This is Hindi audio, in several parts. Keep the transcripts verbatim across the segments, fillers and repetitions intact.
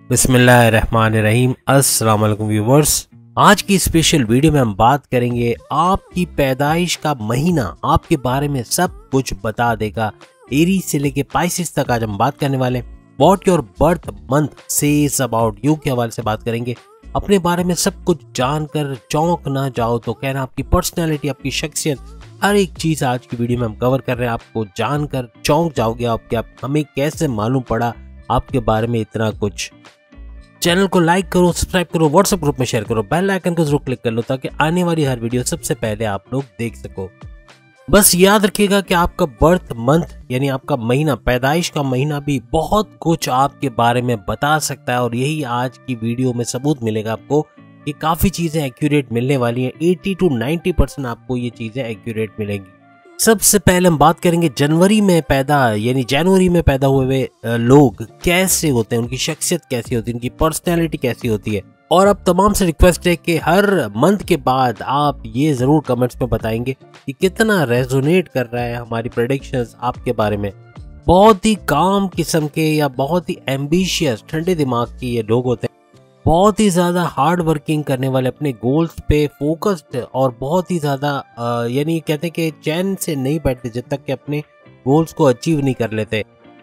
बिस्मिल्लाहिर्रहमानिर्रहीम। अस्सलाम वालेकुम व्यूवर्स। आज की स्पेशल वीडियो में हम बात करेंगे आपकी पैदाइश का महीना आपके बारे में सब कुछ बता देगा। एरीज से लेके पाइसेस तक आज हम बात करने वाले हैं। What your birth month says about you के हवाले से बात करेंगे। अपने बारे में सब कुछ जानकर चौंक ना जाओ तो कहना, आपकी पर्सनैलिटी, आपकी शख्सियत, हर एक चीज आज की वीडियो में हम कवर कर रहे हैं। आपको जानकर चौंक जाओगे आप कि आप हमें कैसे मालूम पड़ा आपके बारे में इतना कुछ। चैनल को लाइक करो, सब्सक्राइब करो, व्हाट्सएप ग्रुप में शेयर करो, बेल आइकन को जरूर क्लिक कर लो ताकि आने वाली हर वीडियो सबसे पहले आप लोग देख सको। बस याद रखिएगा कि आपका बर्थ मंथ यानी आपका महीना, पैदाइश का महीना भी बहुत कुछ आपके बारे में बता सकता है और यही आज की वीडियो में सबूत मिलेगा आपको कि काफी चीजें एक्यूरेट मिलने वाली हैं। अस्सी टू नब्बे परसेंट आपको ये चीजें एक्यूरेट मिलेंगी। सबसे पहले हम बात करेंगे जनवरी में पैदा यानी जनवरी में पैदा हुए हुए लोग कैसे होते हैं, उनकी शख्सियत कैसी होती है, उनकी पर्सनैलिटी कैसी होती है। और अब तमाम से रिक्वेस्ट है कि हर मंथ के बाद आप ये जरूर कमेंट्स में बताएंगे कि कितना रेजोनेट कर रहा है हमारी प्रेडिक्शंस आपके बारे में। बहुत ही काम किस्म के या बहुत ही एम्बिशियस, ठंडे दिमाग के ये लोग होते हैं, बहुत ही ज़्यादा हार्ड वर्किंग करने वाले, अपने गोल्स पे फोकस्ड और बहुत ही ज़्यादा यानी कहते हैं कि चैन से नहीं बैठते जब तक कि अपने गोल्स को अचीव नहीं कर लेते।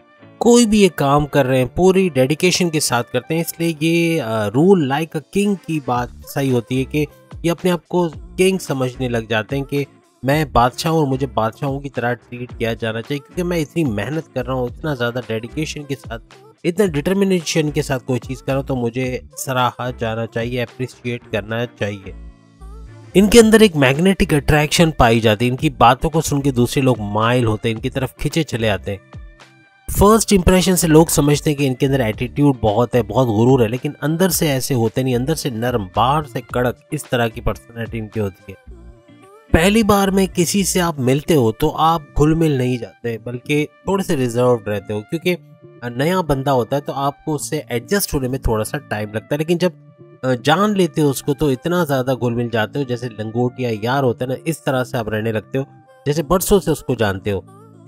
कोई भी ये काम कर रहे हैं पूरी डेडिकेशन के साथ करते हैं, इसलिए ये रूल लाइक अ किंग की बात सही होती है कि ये अपने आप को किंग समझने लग जाते हैं कि मैं बादशाह हूँ और मुझे बादशाहों की तरह ट्रीट किया जाना चाहिए क्योंकि मैं इतनी मेहनत कर रहा हूँ, इतना ज़्यादा डेडिकेशन के साथ, इतना डिटर्मिनेशन के साथ कोई चीज़ कर रहा हूँ तो मुझे सराहा जाना चाहिए, अप्रिशिएट करना चाहिए। इनके अंदर एक मैग्नेटिक अट्रैक्शन पाई जाती है। इनकी बातों को सुन के दूसरे लोग माइल होते हैं, इनकी तरफ खिंचे चले आते हैं। फर्स्ट इंप्रेशन से लोग समझते हैं कि इनके अंदर एटीट्यूड बहुत है, बहुत गुरूर है, लेकिन अंदर से ऐसे होते नहीं। अंदर से नरम, बाहर से कड़क, इस तरह की पर्सनैलिटी इनकी होती है। पहली बार में किसी से आप मिलते हो तो आप घुल मिल नहीं जाते बल्कि थोड़े से रिजर्व रहते हो क्योंकि नया बंदा होता है तो आपको उससे एडजस्ट होने में थोड़ा सा टाइम लगता है। लेकिन जब जान लेते हो उसको तो इतना ज़्यादा घुल मिल जाते हो, जैसे लंगोटिया यार होता है ना, इस तरह से आप रहने लगते हो जैसे बरसों से उसको जानते हो।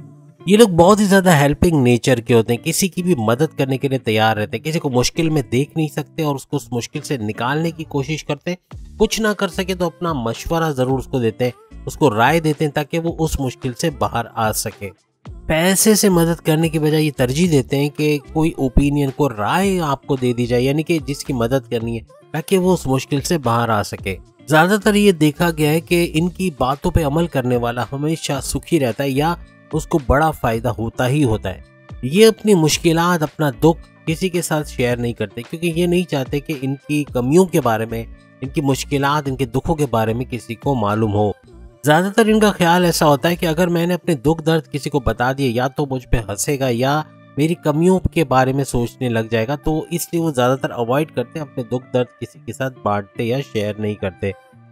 ये लोग बहुत ही ज़्यादा हेल्पिंग नेचर के होते हैं, किसी की भी मदद करने के लिए तैयार रहते हैं। किसी को मुश्किल में देख नहीं सकते और उसको उस मुश्किल से निकालने की कोशिश करते हैं। कुछ ना कर सके तो अपना मशवरा ज़रूर उसको देते हैं, उसको राय देते हैं ताकि वो उस मुश्किल से बाहर आ सके। पैसे से मदद करने की बजाय ये तरजीह देते हैं कि कोई ओपिनियन को, राय आपको दे दी जाए, यानी कि जिसकी मदद करनी है ताकि वो उस मुश्किल से बाहर आ सके। ज़्यादातर ये देखा गया है कि इनकी बातों पे अमल करने वाला हमेशा सुखी रहता है या उसको बड़ा फायदा होता ही होता है। ये अपनी मुश्किलात, अपना दुख किसी के साथ शेयर नहीं करते क्योंकि ये नहीं चाहते कि इनकी कमियों के बारे में, इनकी मुश्किलात, इनके दुखों के बारे में किसी को मालूम हो। ज़्यादातर इनका ख्याल ऐसा होता है कि अगर मैंने अपने दुख दर्द किसी को बता दिए या तो मुझ पे हंसेगा या मेरी कमियों के बारे में सोचने लग जाएगा, तो इसलिए वो ज़्यादातर अवॉइड करते हैं, अपने दुख दर्द किसी के साथ बांटते या शेयर नहीं करते।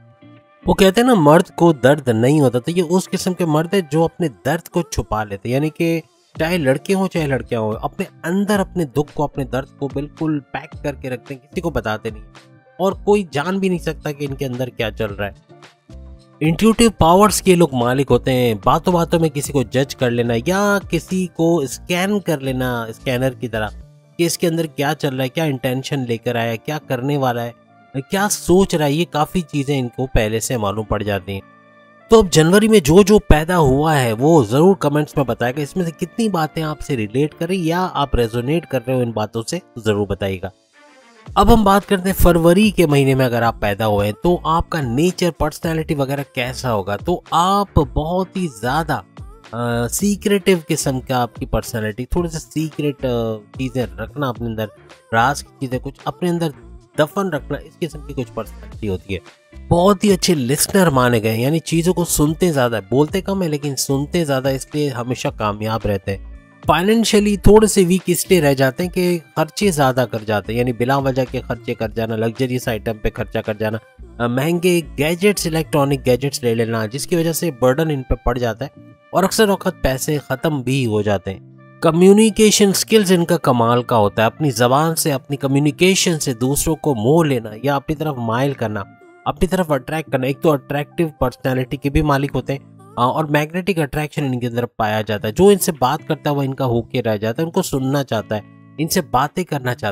वो कहते हैं ना, मर्द को दर्द नहीं होता, तो ये उस किस्म के मर्द है जो अपने दर्द को छुपा लेते हैं, यानी कि चाहे लड़के हों चाहे लड़कियां हों, अपने अंदर अपने दुख को, अपने दर्द को बिल्कुल पैक करके रखते हैं, किसी को बताते नहीं और कोई जान भी नहीं सकता कि इनके अंदर क्या चल रहा है। इंट्यूटिव पावर्स के लोग मालिक होते हैं, बातों बातों में किसी को जज कर लेना या किसी को स्कैन कर लेना स्कैनर की तरह कि इसके अंदर क्या चल रहा है, क्या इंटेंशन लेकर आया है, क्या करने वाला है, क्या सोच रहा है। ये काफ़ी चीज़ें इनको पहले से मालूम पड़ जाती हैं। तो अब जनवरी में जो जो पैदा हुआ है वो ज़रूर कमेंट्स में बताएगा। इसमें से कितनी बातें आपसे रिलेट कर रही या आप रेजोनेट कर रहे हो इन बातों से, ज़रूर बताइएगा। अब हम बात करते हैं फरवरी के महीने में अगर आप पैदा हुए हैं तो आपका नेचर, पर्सनैलिटी वगैरह कैसा होगा। तो आप बहुत ही ज़्यादा सीक्रेटिव किस्म का आपकी पर्सनैलिटी, थोड़े से सीक्रेट चीज़ें रखना अपने अंदर, राज की चीज़ें कुछ अपने अंदर दफन रखना, इस किस्म की कुछ पर्सनैलिटी होती है। बहुत ही अच्छे लिसनर माने गए, यानी चीज़ों को सुनते ज़्यादा, बोलते कम है लेकिन सुनते ज़्यादा, इसलिए हमेशा कामयाब रहते हैं। फाइनेंशियली थोड़े से वीक इसलिए रह जाते हैं कि खर्चे ज़्यादा कर जाते हैं, यानी बिला वजह के खर्चे कर जाना, लग्जरियस आइटम पे खर्चा कर जाना, महंगे गैजेट्स, इलेक्ट्रॉनिक गैजेट्स ले लेना, जिसकी वजह से बर्डन इन पे पड़ जाता है और अक्सर वक्त पैसे ख़त्म भी हो जाते हैं। कम्युनिकेशन स्किल्स इनका कमाल का होता है, अपनी ज़बान से, अपनी कम्युनिकेशन से दूसरों को मोह लेना या अपनी तरफ माइल करना, अपनी तरफ अट्रैक्ट करना। एक तो अट्रैक्टिव पर्सनैलिटी के भी मालिक होते हैं और मैग्नेटिक अट्रैक्शन इनके अंदर पाया जाता है। जो इनसे बात करता है वो इनका होके रह जाता है, उनको सुनना चाहता है, इनसे बातें करना चाहता है।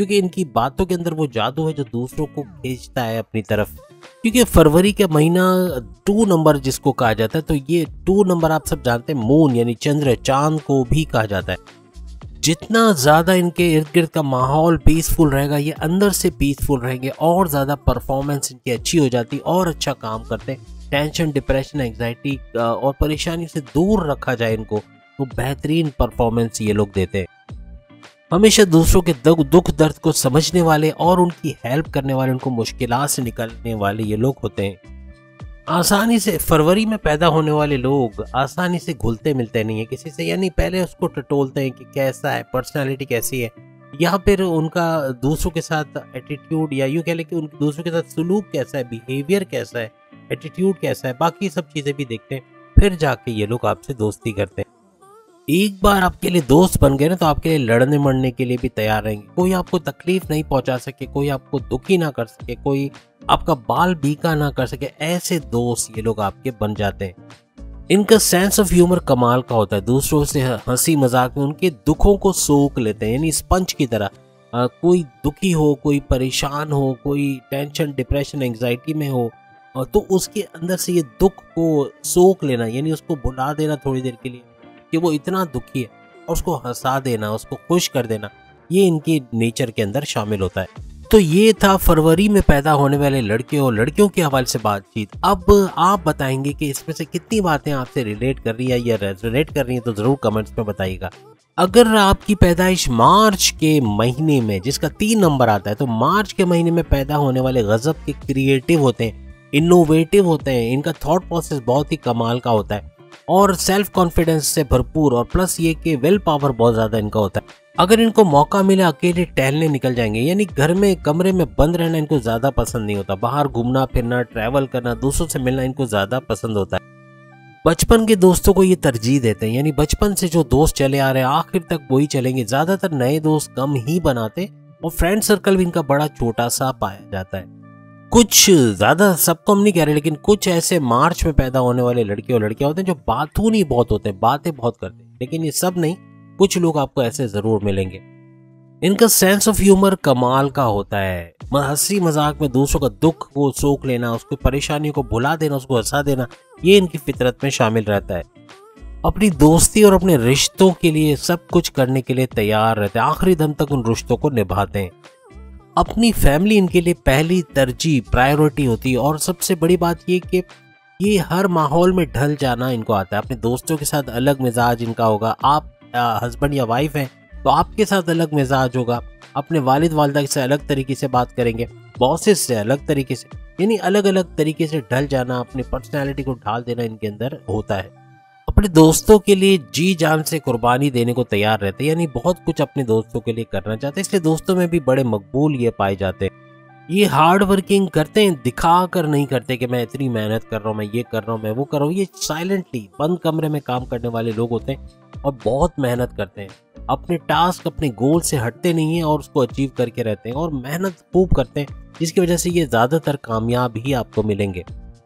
क्योंकि इनकी बातों के अंदर वो जादू है जो दूसरों को खींचता है अपनी तरफ। क्योंकि फरवरी का महीना टू नंबर जिसको कहा जाता है, तो ये टू नंबर आप सब जानते हैं मून यानी चंद्र, चांद को भी कहा जाता है। जितना ज़्यादा इनके इर्द गिर्द का माहौल पीसफुल रहेगा, ये अंदर से पीसफुल रहेंगे और ज़्यादा परफॉर्मेंस इनकी अच्छी हो जाती और अच्छा काम करते हैं। टेंशन, डिप्रेशन, एंग्जाइटी और परेशानी से दूर रखा जाए इनको, तो बेहतरीन परफॉर्मेंस ये लोग देते हैं। हमेशा दूसरों के दुख दर्द को समझने वाले और उनकी हेल्प करने वाले, उनको मुश्किलात से निकलने वाले ये लोग होते हैं। आसानी से फरवरी में पैदा होने वाले लोग आसानी से घुलते मिलते नहीं है किसी से, यानी पहले उसको टटोलते हैं कि कैसा है, पर्सनालिटी कैसी है, या फिर उनका दूसरों के साथ एटीट्यूड, या यूँ कह लें कि उनके दूसरों के साथ सलूक कैसा है, बिहेवियर कैसा है, एटीट्यूड कैसा है, बाकी सब चीज़ें भी देखते हैं, फिर जाके ये लोग आपसे दोस्ती करते हैं। एक बार आपके लिए दोस्त बन गए ना, तो आपके लिए लड़ने मरने के लिए भी तैयार रहेंगे। कोई आपको तकलीफ नहीं पहुंचा सके, कोई आपको दुखी ना कर सके, कोई आपका बाल बीका ना कर सके, ऐसे दोस्त ये लोग आपके बन जाते हैं। इनका सेंस ऑफ ह्यूमर कमाल का होता है, दूसरों से हंसी मजाक में उनके दुखों को सोख लेते हैं, यानी स्पंज की तरह। आ, कोई दुखी हो, कोई परेशान हो, कोई टेंशन, डिप्रेशन, एंग्जाइटी में हो, तो उसके अंदर से ये दुख को सोख लेना, यानी उसको भुला देना थोड़ी देर के लिए कि वो इतना दुखी है, और उसको हंसा देना, उसको खुश कर देना, ये इनके नेचर के अंदर शामिल होता है। तो ये था फरवरी में पैदा होने वाले लड़के और लड़कियों के हवाले से बातचीत। अब आप बताएंगे कि इसमें से कितनी बातें आपसे रिलेट कर रही है या रेजोनेट कर रही है, तो जरूर कमेंट्स में बताइएगा। अगर आपकी पैदाइश मार्च के महीने में, जिसका तीन नंबर आता है, तो मार्च के महीने में पैदा होने वाले गजब के क्रिएटिव होते हैं, इनोवेटिव होते हैं, इनका थॉट प्रोसेस बहुत ही कमाल का होता है और सेल्फ कॉन्फिडेंस से भरपूर, और प्लस ये कि विल पावर बहुत ज़्यादा इनका होता है। अगर इनको मौका मिले अकेले टहलने निकल जाएंगे, यानी घर में कमरे में बंद रहना इनको ज़्यादा पसंद नहीं होता। बाहर घूमना फिरना, ट्रैवल करना, दूसरों से मिलना इनको ज़्यादा पसंद होता है। बचपन के दोस्तों को ये तरजीह देते हैं, यानी बचपन से जो दोस्त चले आ रहे हैं आखिर तक वही चलेंगे। ज़्यादातर नए दोस्त कम ही बनाते और फ्रेंड सर्कल भी इनका बड़ा छोटा सा पाया जाता है। कुछ ज़्यादा सबको हम नहीं कह रहे, लेकिन कुछ ऐसे मार्च में पैदा होने वाले लड़के और लड़कियां होते हैं जो बातूनी बहुत होते हैं, बातें बहुत करते हैं, लेकिन ये सब नहीं, कुछ लोग आपको ऐसे ज़रूर मिलेंगे। इनका सेंस ऑफ ह्यूमर कमाल का होता है, हंसी मजाक में दूसरों का दुख को सोख लेना, उसकी परेशानियों को भुला देना, उसको हंसा देना, ये इनकी फितरत में शामिल रहता है। अपनी दोस्ती और अपने रिश्तों के लिए सब कुछ करने के लिए तैयार रहते हैं, आखिरी दम तक उन रिश्तों को निभाते हैं। अपनी फैमिली इनके लिए पहली तरजीह, प्रायोरिटी होती है, और सबसे बड़ी बात ये कि ये हर माहौल में ढल जाना इनको आता है। अपने दोस्तों के साथ अलग मिजाज इनका होगा, आप हस्बैंड या वाइफ हैं तो आपके साथ अलग मिजाज होगा, अपने वालिद वालिदा से अलग तरीके से बात करेंगे, बॉसेस से अलग तरीके से, यानी अलग अलग तरीके से ढल जाना, अपनी पर्सनैलिटी को ढाल देना इनके अंदर होता है। अपने दोस्तों के लिए जी जान से कुर्बानी देने को तैयार रहते हैं, यानी बहुत कुछ अपने दोस्तों के लिए करना चाहते हैं, इसलिए दोस्तों में भी बड़े मकबूल ये पाए जाते हैं। ये हार्ड वर्किंग करते हैं, दिखा कर नहीं करते कि मैं इतनी मेहनत कर रहा हूँ, मैं ये कर रहा हूँ, मैं वो कर रहा हूँ। ये साइलेंटली बंद कमरे में काम करने वाले लोग होते हैं और बहुत मेहनत करते हैं, अपने टास्क, अपने गोल से हटते नहीं हैं और उसको अचीव करके रहते हैं और मेहनत खूब करते हैं, जिसकी वजह से ये ज़्यादातर कामयाब ही आपको मिलेंगे।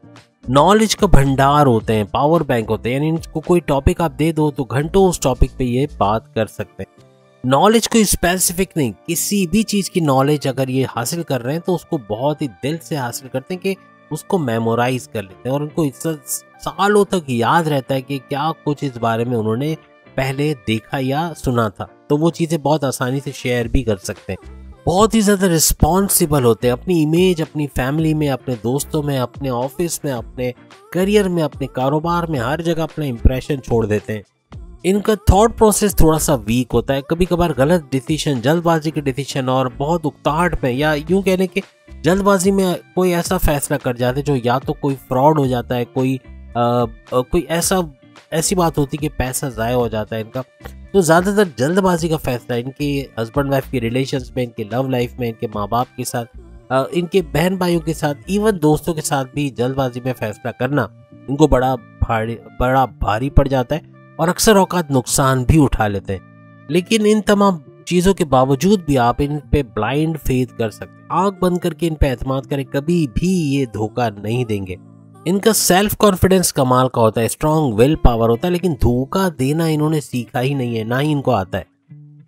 नॉलेज का भंडार होते हैं, पावर बैंक होते हैं, यानी इनको कोई टॉपिक आप दे दो तो घंटों उस टॉपिक पे ये बात कर सकते हैं। नॉलेज कोई स्पेसिफिक नहीं, किसी भी चीज़ की नॉलेज अगर ये हासिल कर रहे हैं तो उसको बहुत ही दिल से हासिल करते हैं कि उसको मेमोराइज कर लेते हैं और उनको इस सालों तक याद रहता है कि क्या कुछ इस बारे में उन्होंने पहले देखा या सुना था, तो वो चीज़ें बहुत आसानी से शेयर भी कर सकते हैं। बहुत ही ज़्यादा रिस्पॉन्सिबल होते हैं, अपनी इमेज, अपनी फैमिली में, अपने दोस्तों में, अपने ऑफिस में, अपने करियर में, अपने कारोबार में, हर जगह अपना इंप्रेशन छोड़ देते हैं। इनका थॉट प्रोसेस थोड़ा सा वीक होता है, कभी कभार गलत डिसीजन, जल्दबाजी के डिसीजन और बहुत उकताहट में, या यूं कहने के जल्दबाजी में कोई ऐसा फैसला कर जाते हैं जो या तो कोई फ्रॉड हो जाता है, कोई आ, आ, कोई ऐसा ऐसी बात होती है कि पैसा ज़ाया हो जाता है इनका। तो ज़्यादातर जल्दबाजी का फैसला इनके हस्बैंड वाइफ के रिलेशंस में, इनके लव लाइफ में, इनके माँ बाप के साथ, इनके बहन भाइयों के साथ, इवन दोस्तों के साथ भी जल्दबाजी में फैसला करना इनको बड़ा भारी बड़ा भारी पड़ जाता है और अक्सर औकात नुकसान भी उठा लेते हैं। लेकिन इन तमाम चीज़ों के बावजूद भी आप इन पे ब्लाइंड फेथ कर सकते हैं, आँख बंद करके इन पे एतमाद करें, कभी भी ये धोखा नहीं देंगे। इनका सेल्फ कॉन्फिडेंस कमाल का होता है, स्ट्रॉन्ग विल पावर होता है, लेकिन धोखा देना इन्होंने सीखा ही नहीं है, ना ही इनको आता है।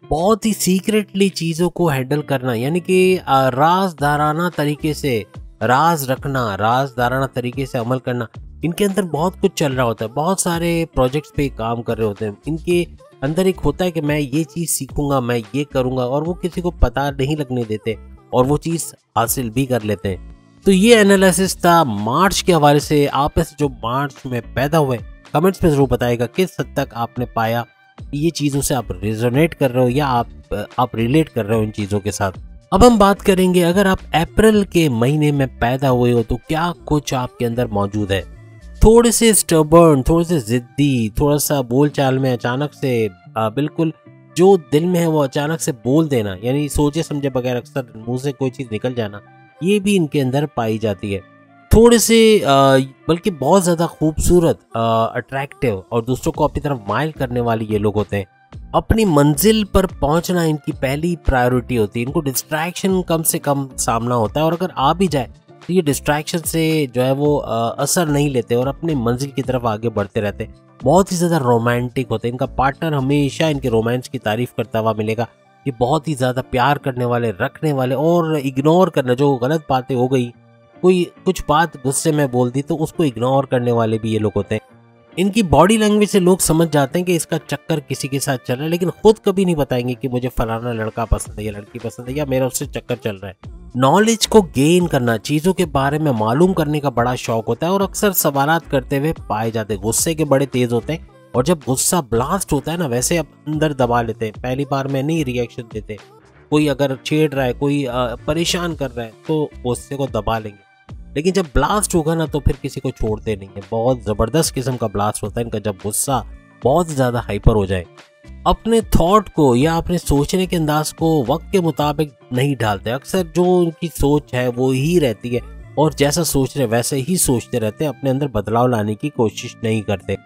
बहुत ही सीक्रेटली चीज़ों को हैंडल करना, यानी कि राजदाराना तरीके से राज रखना, राजदाराना तरीके से अमल करना। इनके अंदर बहुत कुछ चल रहा होता है, बहुत सारे प्रोजेक्ट्स पे काम कर रहे होते हैं। इनके अंदर एक होता है कि मैं ये चीज़ सीखूंगा, मैं ये करूंगा, और वो किसी को पता नहीं लगने देते और वो चीज़ हासिल भी कर लेते हैं। तो ये एनालिसिस था मार्च के हवाले से। आप ऐसे जो मार्च में पैदा हुए, कमेंट्स में ज़रूर बताइएगा किस हद तक आपने पाया ये चीज़ों से आप रेजोनेट कर रहे हो या आप आप रिलेट कर रहे हो इन चीज़ों के साथ। अब हम बात करेंगे, अगर आप अप्रैल के महीने में पैदा हुए हो तो क्या कुछ आपके अंदर मौजूद है। थोड़े से स्टबर्न, थोड़े से जिद्दी, थोड़ा सा बोलचाल में अचानक से आ, बिल्कुल जो दिल में है वो अचानक से बोल देना, यानी सोचे समझे बगैर अक्सर मुंह से कोई चीज़ निकल जाना, ये भी इनके अंदर पाई जाती है। थोड़े से बल्कि बहुत ज़्यादा खूबसूरत, अट्रैक्टिव और दूसरों को अपनी तरफ माइल करने वाले ये लोग होते हैं। अपनी मंजिल पर पहुंचना इनकी पहली प्रायोरिटी होती है। इनको डिस्ट्रैक्शन कम से कम सामना होता है, और अगर आ भी जाए तो ये डिस्ट्रैक्शन से जो है वो असर नहीं लेते और अपनी मंजिल की तरफ आगे बढ़ते रहते हैं। बहुत ही ज़्यादा रोमांटिक होते हैं। इनका पार्टनर हमेशा इनके रोमांस की तारीफ करता हुआ मिलेगा। ये बहुत ही ज़्यादा प्यार करने वाले, रखने वाले और इग्नोर करना, जो गलत बातें हो गई, कोई कुछ बात गुस्से में बोल दी तो उसको इग्नोर करने वाले भी ये लोग होते हैं। इनकी बॉडी लैंग्वेज से लोग समझ जाते हैं कि इसका चक्कर किसी के साथ चल रहा है, लेकिन खुद कभी नहीं बताएंगे कि मुझे फलाना लड़का पसंद है या लड़की पसंद है या मेरा उससे चक्कर चल रहा है। नॉलेज को गेन करना, चीज़ों के बारे में मालूम करने का बड़ा शौक होता है और अक्सर सवालात करते हुए पाए जाते हैं। गुस्से के बड़े तेज होते हैं और जब गुस्सा ब्लास्ट होता है ना, वैसे अब अंदर दबा लेते हैं, पहली बार में नहीं रिएक्शन देते। कोई अगर छेड़ रहा है, कोई परेशान कर रहा है तो गुस्से को दबा लेंगे, लेकिन जब ब्लास्ट होगा ना तो फिर किसी को छोड़ते नहीं है। बहुत ज़बरदस्त किस्म का ब्लास्ट होता है इनका, जब गुस्सा बहुत ज़्यादा हाइपर हो जाए। अपने थॉट को या अपने सोचने के अंदाज को वक्त के मुताबिक नहीं ढालते। अक्सर जो उनकी सोच है वो ही रहती है और जैसा सोच रहे वैसे ही सोचते रहते हैं, अपने अंदर बदलाव लाने की कोशिश नहीं करते।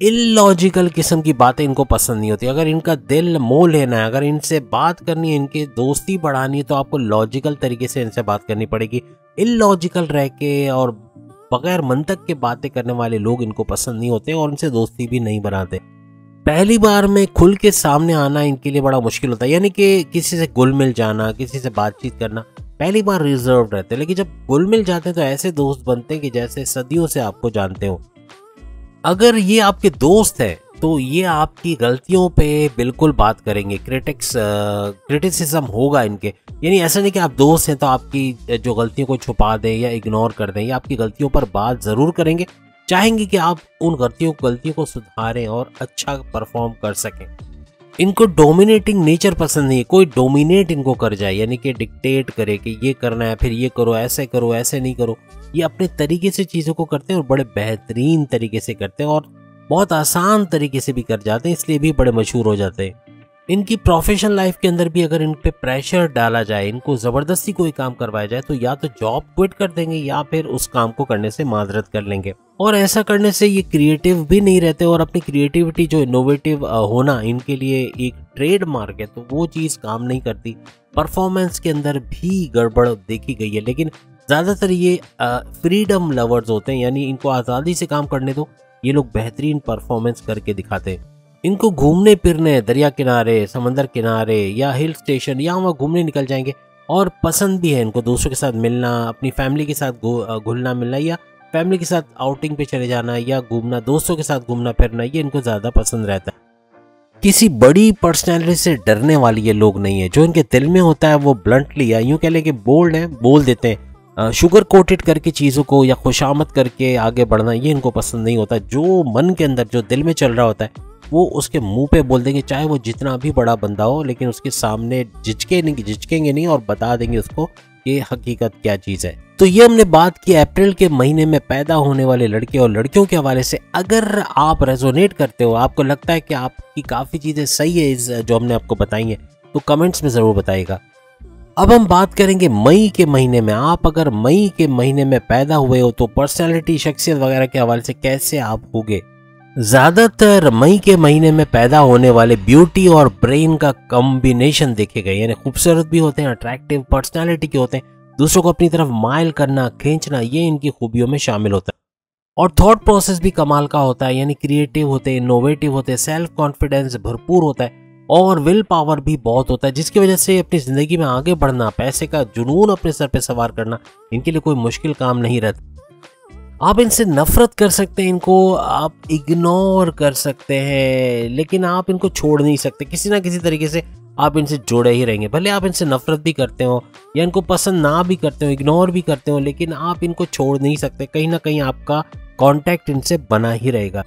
इलॉजिकल किस्म की बातें इनको पसंद नहीं होती। अगर इनका दिल मोह लेना है, अगर इनसे बात करनी है, इनकी दोस्ती बढ़ानी है, तो आपको लॉजिकल तरीके से इनसे बात करनी पड़ेगी। इलॉजिकल रह के और बगैर मंतक के बातें करने वाले लोग इनको पसंद नहीं होते और इनसे दोस्ती भी नहीं बनाते। पहली बार में खुल के सामने आना इनके लिए बड़ा मुश्किल होता है, यानी कि किसी से घुल मिल जाना, किसी से बातचीत करना पहली बार रिजर्व रहते हैं, लेकिन जब घुल मिल जाते हैं तो ऐसे दोस्त बनते हैं कि जैसे सदियों से आपको जानते हो। अगर ये आपके दोस्त हैं तो ये आपकी गलतियों पे बिल्कुल बात करेंगे, क्रिटिक्स क्रिटिसिज्म होगा इनके। यानी ऐसा नहीं कि आप दोस्त हैं तो आपकी जो गलतियों को छुपा दें या इग्नोर कर दें, या आपकी गलतियों पर बात ज़रूर करेंगे, चाहेंगे कि आप उन गलतियों गलतियों को सुधारें और अच्छा परफॉर्म कर सकें। इनको डोमिनेटिंग नेचर पसंद नहीं है, कोई डोमिनेट इनको कर जाए, यानी कि डिक्टेट करे कि ये करना है, फिर ये करो, ऐसे करो, ऐसे नहीं करो। ये अपने तरीके से चीज़ों को करते हैं और बड़े बेहतरीन तरीके से करते हैं और बहुत आसान तरीके से भी कर जाते हैं, इसलिए भी बड़े मशहूर हो जाते हैं। इनकी प्रोफेशनल लाइफ के अंदर भी अगर इन पे प्रेशर डाला जाए, इनको ज़बरदस्ती कोई काम करवाया जाए, तो या तो जॉब क्विट कर देंगे या फिर उस काम को करने से माजरत कर लेंगे। और ऐसा करने से ये क्रिएटिव भी नहीं रहते और अपनी क्रिएटिविटी जो इनोवेटिव होना इनके लिए एक ट्रेडमार्क है, तो वो चीज़ काम नहीं करती। परफॉर्मेंस के अंदर भी गड़बड़ देखी गई है, लेकिन ज़्यादातर ये फ्रीडम लवर्स होते हैं, यानी इनको आज़ादी से काम करने दो, ये लोग बेहतरीन परफॉर्मेंस करके दिखाते हैं। इनको घूमने फिरने, दरिया किनारे, समंदर किनारे या हिल स्टेशन या वहाँ घूमने निकल जाएंगे और पसंद भी है इनको दोस्तों के साथ मिलना, अपनी फैमिली के साथ घुलना मिलना या फैमिली के साथ आउटिंग पे चले जाना या घूमना, दोस्तों के साथ घूमना फिरना, ये इनको ज़्यादा पसंद रहता है। किसी बड़ी पर्सनैलिटी से डरने वाली ये लोग नहीं है। जो इनके दिल में होता है वो ब्लंटली या यूँ कह लें कि बोल्ड है, बोल देते हैं। शुगर कोटेड करके चीज़ों को या खुशामद करके आगे बढ़ना ये इनको पसंद नहीं होता। जो मन के अंदर, जो दिल में चल रहा होता है वो उसके मुंह पे बोल देंगे, चाहे वो जितना भी बड़ा बंदा हो, लेकिन उसके सामने झिझके नहीं झिझकेंगे नहीं और बता देंगे उसको ये हकीकत क्या चीज़ है। तो ये हमने बात की अप्रैल के महीने में पैदा होने वाले लड़के और लड़कियों के हवाले से। अगर आप रेजोनेट करते हो, आपको लगता है कि आपकी काफ़ी चीज़ें सही है इस जो हमने आपको बताई हैं, तो कमेंट्स में ज़रूर बताइएगा। अब हम बात करेंगे मई के महीने में। आप अगर मई के महीने में पैदा हुए हो तो पर्सनैलिटी, शख्सियत वगैरह के हवाले से कैसे आप होगे। ज़्यादातर मई के महीने में पैदा होने वाले ब्यूटी और ब्रेन का कॉम्बिनेशन देखे गए, यानी खूबसूरत भी होते हैं, अट्रैक्टिव पर्सनालिटी के होते हैं, दूसरों को अपनी तरफ माइल करना, खींचना, ये इनकी खूबियों में शामिल होता है। और थॉट प्रोसेस भी कमाल का होता है, यानी क्रिएटिव होते हैं, इनोवेटिव होते हैं, सेल्फ कॉन्फिडेंस भरपूर होता है। और विल पावर भी बहुत होता है, जिसकी वजह से अपनी ज़िंदगी में आगे बढ़ना, पैसे का जुनून अपने सर पे सवार करना इनके लिए कोई मुश्किल काम नहीं रहता। आप इनसे नफरत कर सकते हैं, इनको आप इग्नोर कर सकते हैं, लेकिन आप इनको छोड़ नहीं सकते। किसी ना किसी तरीके से आप इनसे जुड़े ही रहेंगे, भले आप इनसे नफरत भी करते हो या इनको पसंद ना भी करते हो, इग्नोर भी करते हो, लेकिन आप इनको छोड़ नहीं सकते। कहीं ना कहीं आपका कांटेक्ट इनसे बना ही रहेगा।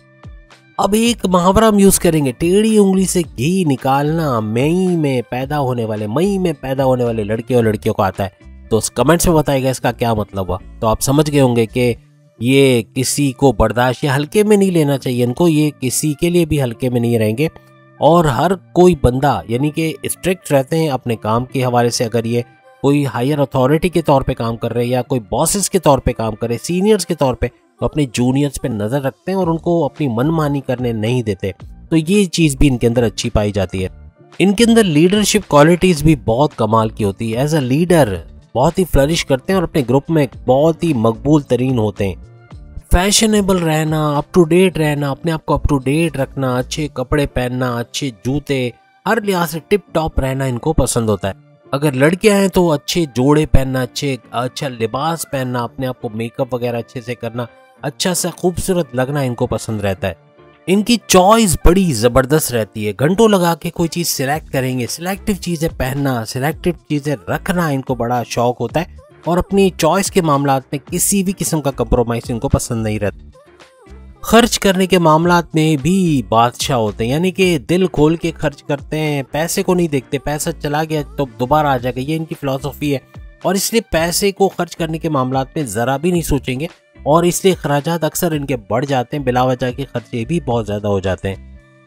अब एक मुहावरा हम यूज करेंगे, टेढ़ी उंगली से घी निकालना मई में पैदा होने वाले मई में पैदा होने वाले लड़के और लड़कियों को आता है। तो कमेंट्स में बताइएगा इसका क्या मतलब हुआ। तो आप समझ गए होंगे कि ये किसी को बर्दाश्त या हल्के में नहीं लेना चाहिए इनको, ये किसी के लिए भी हल्के में नहीं रहेंगे। और हर कोई बंदा यानी कि स्ट्रिक्ट रहते हैं अपने काम के हवाले से। अगर ये कोई हायर अथॉरिटी के तौर पे काम कर रहे हैं या कोई बॉसेस के तौर पे काम कर रहे हैं, सीनियर्स के तौर पे, तो अपने जूनियर्स पे नज़र रखते हैं और उनको अपनी मनमानी करने नहीं देते। तो ये चीज़ भी इनके अंदर अच्छी पाई जाती है। इनके अंदर लीडरशिप क्वालिटीज़ भी बहुत कमाल की होती है। एज अ लीडर बहुत ही फ्लरिश करते हैं और अपने ग्रुप में बहुत ही मकबूल तरीन होते हैं। फैशनेबल रहना, अप टू डेट रहना, अपने आप को अप टू डेट रखना, अच्छे कपड़े पहनना, अच्छे जूते, हर लिहाज से टिप टॉप रहना इनको पसंद होता है। अगर लड़कियां हैं तो अच्छे जोड़े पहनना, अच्छे अच्छा लिबास पहनना, अपने आप को मेकअप वगैरह अच्छे से करना, अच्छा सा खूबसूरत लगना इनको पसंद रहता है। इनकी चॉइस बड़ी ज़बरदस्त रहती है, घंटों लगा के कोई चीज़ सिलेक्ट करेंगे। सिलेक्टिव चीज़ें पहनना, सिलेक्टिव चीज़ें रखना इनको बड़ा शौक होता है और अपनी चॉइस के मामलात में किसी भी किस्म का कंप्रोमाइज़ इनको पसंद नहीं रहता। खर्च करने के मामलात में भी बादशाह होते हैं, यानी कि दिल खोल के खर्च करते हैं, पैसे को नहीं देखते। पैसा चला गया तो दोबारा आ जाएगा, ये इनकी फिलॉसफी है। और इसलिए पैसे को खर्च करने के मामलात में ज़रा भी नहीं सोचेंगे और इसलिए खर्चात अक्सर इनके बढ़ जाते हैं, बिला वजह के खर्चे भी बहुत ज़्यादा हो जाते हैं।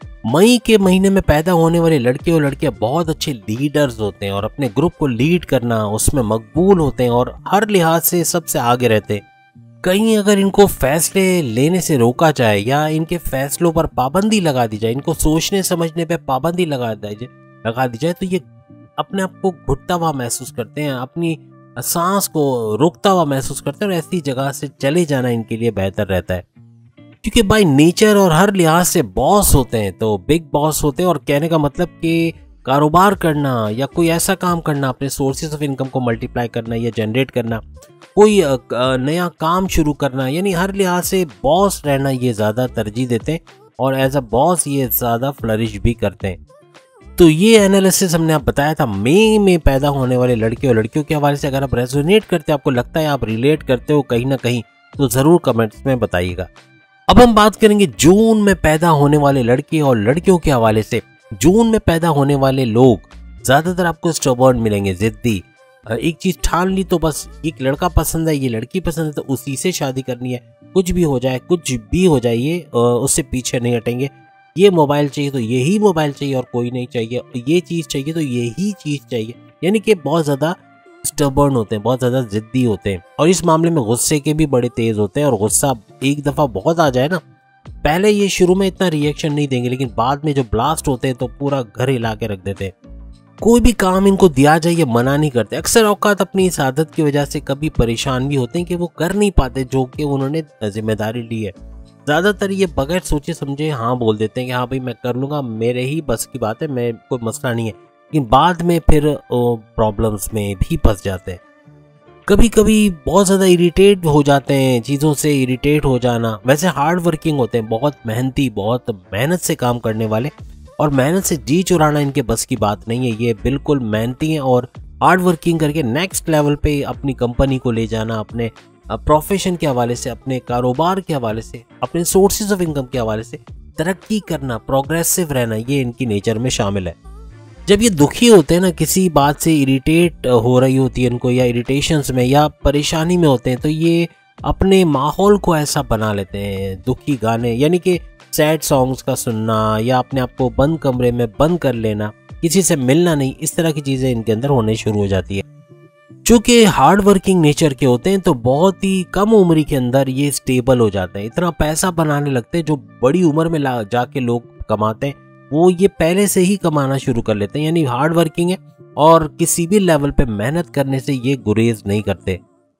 मई के महीने में पैदा होने वाले लड़के और लड़कियां बहुत अच्छे लीडर्स होते हैं और अपने ग्रुप को लीड करना उसमें मकबूल होते हैं और हर लिहाज से सबसे आगे रहते हैं। कहीं अगर इनको फैसले लेने से रोका जाए या इनके फैसलों पर पाबंदी लगा दी जाए, इनको सोचने समझने पे पाबंदी लगा दी लगा दी जाए तो ये अपने आप को घुटता हुआ महसूस करते हैं, अपनी सांस को रोकता हुआ महसूस करते हैं और ऐसी जगह से चले जाना इनके लिए बेहतर रहता है। क्योंकि बाय नेचर और हर लिहाज से बॉस होते हैं, तो बिग बॉस होते हैं। और कहने का मतलब कि कारोबार करना या कोई ऐसा काम करना, अपने सोर्सेज ऑफ इनकम को मल्टीप्लाई करना या जनरेट करना, कोई नया काम शुरू करना, यानी हर लिहाज से बॉस रहना ये ज़्यादा तरजीह देते हैं और एज अ बॉस ये ज़्यादा फ्लरिश भी करते हैं। तो ये एनालिसिस हमने आप बताया था मई में पैदा होने वाले लड़के और लड़कियों के हवाले से। अगर आप रेजोनेट करते हैं, आपको लगता है आप रिलेट करते हो कहीं ना कहीं, तो ज़रूर कमेंट्स में बताइएगा। अब हम बात करेंगे जून में पैदा होने वाले लड़के और लड़कियों के हवाले से। जून में पैदा होने वाले लोग ज़्यादातर आपको स्टबर्न मिलेंगे, जिद्दी। एक चीज़ ठान ली तो बस एक लड़का पसंद है, ये लड़की पसंद है, तो उसी से शादी करनी है। कुछ भी हो जाए, कुछ भी हो जाए, ये उससे पीछे नहीं हटेंगे। ये मोबाइल चाहिए तो यही मोबाइल चाहिए और कोई नहीं चाहिए, ये चीज़ चाहिए तो यही चीज़ चाहिए। यानी कि बहुत ज़्यादा स्टबर्न होते हैं, बहुत ज़्यादा जिद्दी होते हैं और इस मामले में गुस्से के भी बड़े तेज़ होते हैं। और गुस्सा एक दफ़ा बहुत आ जाए ना, पहले ये शुरू में इतना रिएक्शन नहीं देंगे, लेकिन बाद में जो ब्लास्ट होते हैं तो पूरा घर हिला के रख देते हैं। कोई भी काम इनको दिया जाए ये मना नहीं करते। अक्सर औकात अपनी इस आदत की वजह से कभी परेशान भी होते हैं कि वो कर नहीं पाते जो कि उन्होंने जिम्मेदारी ली है। ज़्यादातर ये बगैर सोचे समझे हाँ बोल देते हैं कि हाँ भाई मैं कर लूँगा, मेरे ही बस की बात है, मैं कोई मसला नहीं है, लेकिन बाद में फिर प्रॉब्लम्स में भी फंस जाते हैं। कभी कभी बहुत ज़्यादा इरिटेट हो जाते हैं, चीज़ों से इरिटेट हो जाना। वैसे हार्ड वर्किंग होते हैं, बहुत मेहनती, बहुत मेहनत से काम करने वाले, और मेहनत से जी चुराना इनके बस की बात नहीं है। ये बिल्कुल मेहनती हैं और हार्ड वर्किंग करके नेक्स्ट लेवल पे अपनी कंपनी को ले जाना, अपने प्रोफेशन के हवाले से, अपने कारोबार के हवाले से, अपने सोर्सेज ऑफ इनकम के हवाले से तरक्की करना, प्रोग्रेसिव रहना, ये इनकी नेचर में शामिल है। जब ये दुखी होते हैं ना, किसी बात से इरिटेट हो रही होती है इनको, या इरिटेशंस में या परेशानी में होते हैं, तो ये अपने माहौल को ऐसा बना लेते हैं, दुखी गाने यानी कि सैड सॉन्ग्स का सुनना या अपने आप को बंद कमरे में बंद कर लेना, किसी से मिलना नहीं, इस तरह की चीज़ें इनके अंदर होने शुरू हो जाती है। चूँकि हार्ड वर्किंग नेचर के होते हैं तो बहुत ही कम उम्र के अंदर ये स्टेबल हो जाते हैं, इतना पैसा बनाने लगते हैं जो बड़ी उम्र में ला जाके लोग कमाते हैं, वो ये पहले से ही कमाना शुरू कर लेते हैं। यानी हार्ड वर्किंग है और किसी भी लेवल पे मेहनत करने से ये गुरेज नहीं करते।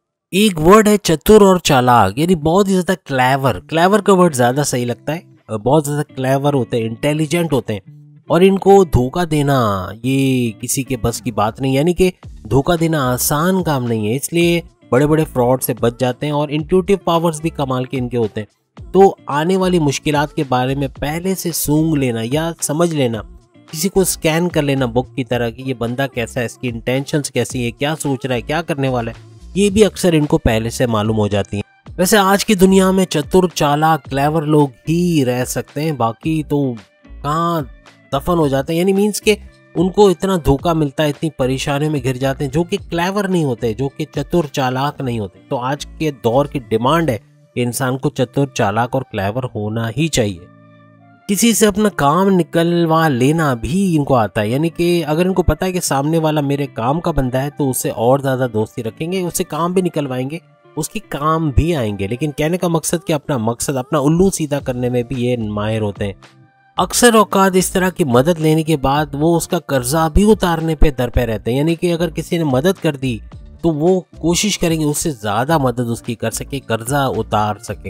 एक वर्ड है चतुर और चालाक, यानी बहुत ही ज़्यादा क्लेवर। क्लेवर का वर्ड ज़्यादा सही लगता है, बहुत ज़्यादा क्लेवर होते हैं, इंटेलिजेंट होते हैं। और इनको धोखा देना ये किसी के बस की बात नहीं, यानी कि धोखा देना आसान काम नहीं है, इसलिए बड़े बड़े फ्रॉड से बच जाते हैं। और इंट्यूटिव पावर्स भी कमाल के इनके होते हैं। तो आने वाली मुश्किलात के बारे में पहले से सूंघ लेना या समझ लेना, किसी को स्कैन कर लेना बुक की तरह कि ये बंदा कैसा है, इसकी इंटेंशंस कैसी है, क्या सोच रहा है, क्या करने वाला है, ये भी अक्सर इनको पहले से मालूम हो जाती है। वैसे आज की दुनिया में चतुर, चालाक, क्लेवर लोग ही रह सकते हैं, बाकी तो कहाँ दफन हो जाते हैं। यानी मीन्स के उनको इतना धोखा मिलता है, इतनी परेशानियों में घिर जाते हैं, जो कि क्लेवर नहीं होते, जो कि चतुर चालाक नहीं होते। तो आज के दौर की डिमांड है कि इंसान को चतुर, चालाक और क्लेवर होना ही चाहिए। किसी से अपना काम निकलवा लेना भी इनको आता है, यानी कि अगर इनको पता है कि सामने वाला मेरे काम का बंदा है तो उससे और ज़्यादा दोस्ती रखेंगे, उससे काम भी निकलवाएंगे, उसकी काम भी आएंगे। लेकिन कहने का मकसद कि अपना मकसद, अपना उल्लू सीधा करने में भी ये माहिर होते हैं। अक्सर औकात इस तरह की मदद लेने के बाद वो उसका कर्जा भी उतारने पे दर पे रहते हैं, यानी कि अगर किसी ने मदद कर दी तो वो कोशिश करेंगे उससे ज़्यादा मदद उसकी कर सके, कर्जा उतार सके।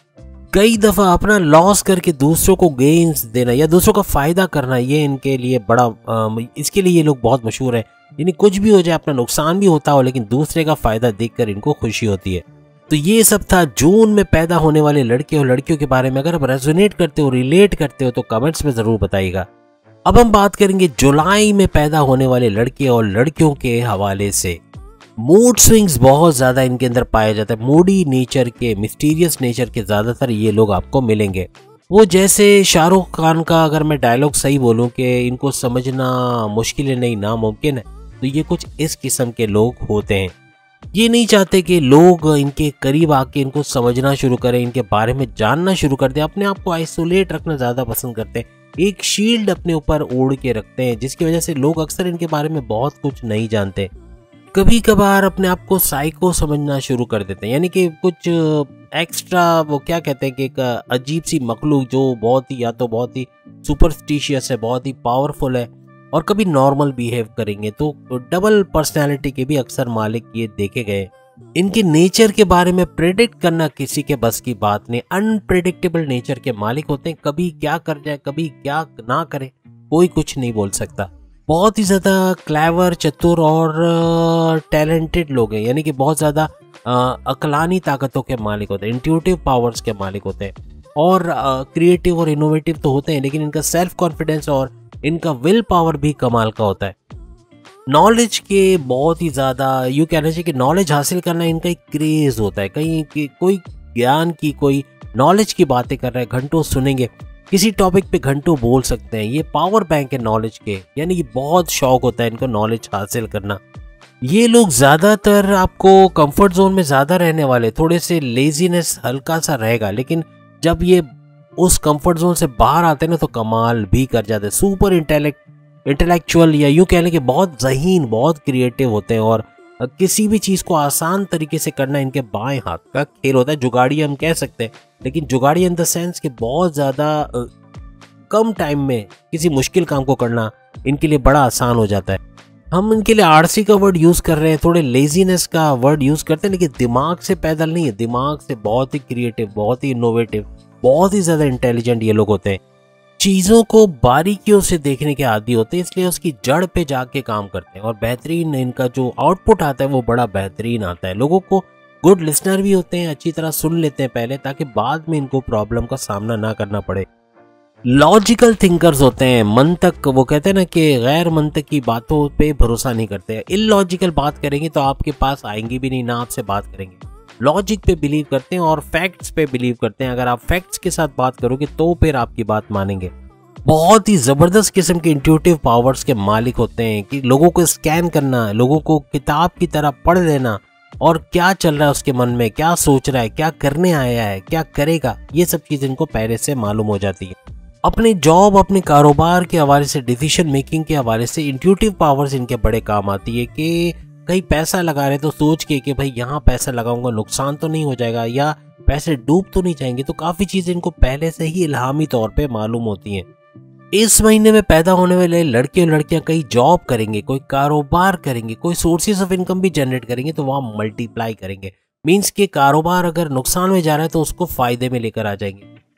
कई दफ़ा अपना लॉस करके दूसरों को गेन्स देना या दूसरों का फ़ायदा करना, ये इनके लिए बड़ा आ, इसके लिए ये लोग बहुत मशहूर हैं। यानी कुछ भी हो जाए, अपना नुकसान भी होता हो, लेकिन दूसरे का फ़ायदा देखकर इनको खुशी होती है। तो ये सब था जून में पैदा होने वाले लड़के और लड़कियों के बारे में। अगर आप रेजोनेट करते हो, रिलेट करते हो तो कमेंट्स में ज़रूर बताइएगा। अब हम बात करेंगे जुलाई में पैदा होने वाले लड़के और लड़कियों के हवाले से। मूड स्विंग्स बहुत ज़्यादा इनके अंदर पाया जाता है। मूडी नेचर के, मिस्टीरियस नेचर के ज़्यादातर ये लोग आपको मिलेंगे। वो जैसे शाहरुख खान का अगर मैं डायलॉग सही बोलूं कि इनको समझना मुश्किल है नहीं नामुमकिन है, तो ये कुछ इस किस्म के लोग होते हैं। ये नहीं चाहते कि लोग इनके करीब आके इनको समझना शुरू करें, इनके बारे में जानना शुरू कर दें। अपने आप को आइसोलेट रखना ज़्यादा पसंद करते हैं, एक शील्ड अपने ऊपर ओढ़ के रखते हैं, जिसकी वजह से लोग अक्सर इनके बारे में बहुत कुछ नहीं जानते। कभी कभार अपने आप को साइको समझना शुरू कर देते हैं, यानी कि कुछ एक्स्ट्रा, वो क्या कहते हैं कि एक अजीब सी मखलूक जो बहुत ही या तो बहुत ही सुपरस्टिशियस है, बहुत ही पावरफुल है, और कभी नॉर्मल बिहेव करेंगे। तो डबल पर्सनैलिटी के भी अक्सर मालिक ये देखे गए। इनके नेचर के बारे में प्रेडिक्ट करना किसी के बस की बात नहीं। अनप्रेडिक्टेबल नेचर के मालिक होते हैं, कभी क्या कर जाए, कभी क्या ना करे, कोई कुछ नहीं बोल सकता। बहुत ही ज़्यादा क्लेवर, चतुर और टैलेंटेड लोग हैं, यानी कि बहुत ज़्यादा अकलानी ताकतों के मालिक होते हैं, इंट्यूटिव पावर्स के मालिक होते हैं, और क्रिएटिव और इनोवेटिव तो होते हैं, लेकिन इनका सेल्फ कॉन्फिडेंस और इनका विल पावर भी कमाल का होता है। नॉलेज के बहुत ही ज़्यादा, यूँ कहना चाहिए कि नॉलेज हासिल करना इनका एक क्रेज़ होता है। कहीं कि कोई ज्ञान की, कोई नॉलेज की बातें कर रहा है, घंटों सुनेंगे, किसी टॉपिक पे घंटों बोल सकते हैं। ये पावर बैंक है नॉलेज के, यानी कि बहुत शौक होता है इनको नॉलेज हासिल करना। ये लोग ज़्यादातर आपको कंफर्ट जोन में ज़्यादा रहने वाले, थोड़े से लेजीनेस हल्का सा रहेगा, लेकिन जब ये उस कंफर्ट जोन से बाहर आते हैं ना तो कमाल भी कर जाते हैं। सुपर इंटेलेक्ट इंटेलेक्चुअल या यूँ कह लें कि बहुत ज़हीन, बहुत क्रिएटिव होते हैं, और किसी भी चीज़ को आसान तरीके से करना इनके बाएं हाथ का खेल होता है। जुगाड़ी हम कह सकते हैं, लेकिन जुगाड़ी इन द सेंस कि बहुत ज़्यादा कम टाइम में किसी मुश्किल काम को करना इनके लिए बड़ा आसान हो जाता है। हम इनके लिए आरसी का वर्ड यूज़ कर रहे हैं, थोड़े लेजीनेस का वर्ड यूज़ करते हैं, लेकिन दिमाग से पैदल नहीं है, दिमाग से बहुत ही क्रिएटिव, बहुत ही इनोवेटिव, बहुत ही ज़्यादा इंटेलिजेंट ये लोग होते हैं। चीज़ों को बारीकियों से देखने के आदी होते हैं, इसलिए उसकी जड़ पे जाके काम करते हैं, और बेहतरीन इनका जो आउटपुट आता है वो बड़ा बेहतरीन आता है। लोगों को गुड लिसनर भी होते हैं, अच्छी तरह सुन लेते हैं पहले, ताकि बाद में इनको प्रॉब्लम का सामना ना करना पड़े। लॉजिकल थिंकर्स होते हैं, मंतक, वो कहते हैं ना कि गैर मंतक की बातों पे भरोसा नहीं करते। इलॉजिकल बात करेंगे तो आपके पास आएंगी भी नहीं, ना आपसे बात करेंगे। लॉजिक पे बिलीव करते हैं और फैक्ट्स पे बिलीव करते हैं। अगर आप फैक्ट्स के साथ बात करोगे तो फिर आपकी बात मानेंगे। बहुत ही ज़बरदस्त किस्म के इंट्यूटिव पावर्स के मालिक होते हैं कि लोगों को स्कैन करना, लोगों को किताब की तरह पढ़ लेना, और क्या चल रहा है उसके मन में, क्या सोच रहा है, क्या करने आया है, क्या करेगा, ये सब चीज़ इनको पहले से मालूम हो जाती है। अपने जॉब, अपने कारोबार के हवाले से, डिसीजन मेकिंग के हवाले से इंट्यूटिव पावर्स इनके बड़े काम आती है कि कहीं पैसा लगा रहे तो सोच के कि भाई यहाँ पैसा लगाऊंगा नुकसान तो नहीं हो जाएगा, या पैसे डूब तो नहीं जाएंगे। तो काफ़ी चीज़ें इनको पहले से ही इल्हामी तौर पे मालूम होती हैं। इस महीने में पैदा होने वाले लड़के और लड़कियां कई जॉब करेंगे, कोई कारोबार करेंगे, कोई सोर्सेज ऑफ इनकम भी जनरेट करेंगे, तो वहाँ मल्टीप्लाई करेंगे। मीन्स के कारोबार अगर नुकसान में जा रहा है तो उसको फायदे में लेकर आ जाएंगे।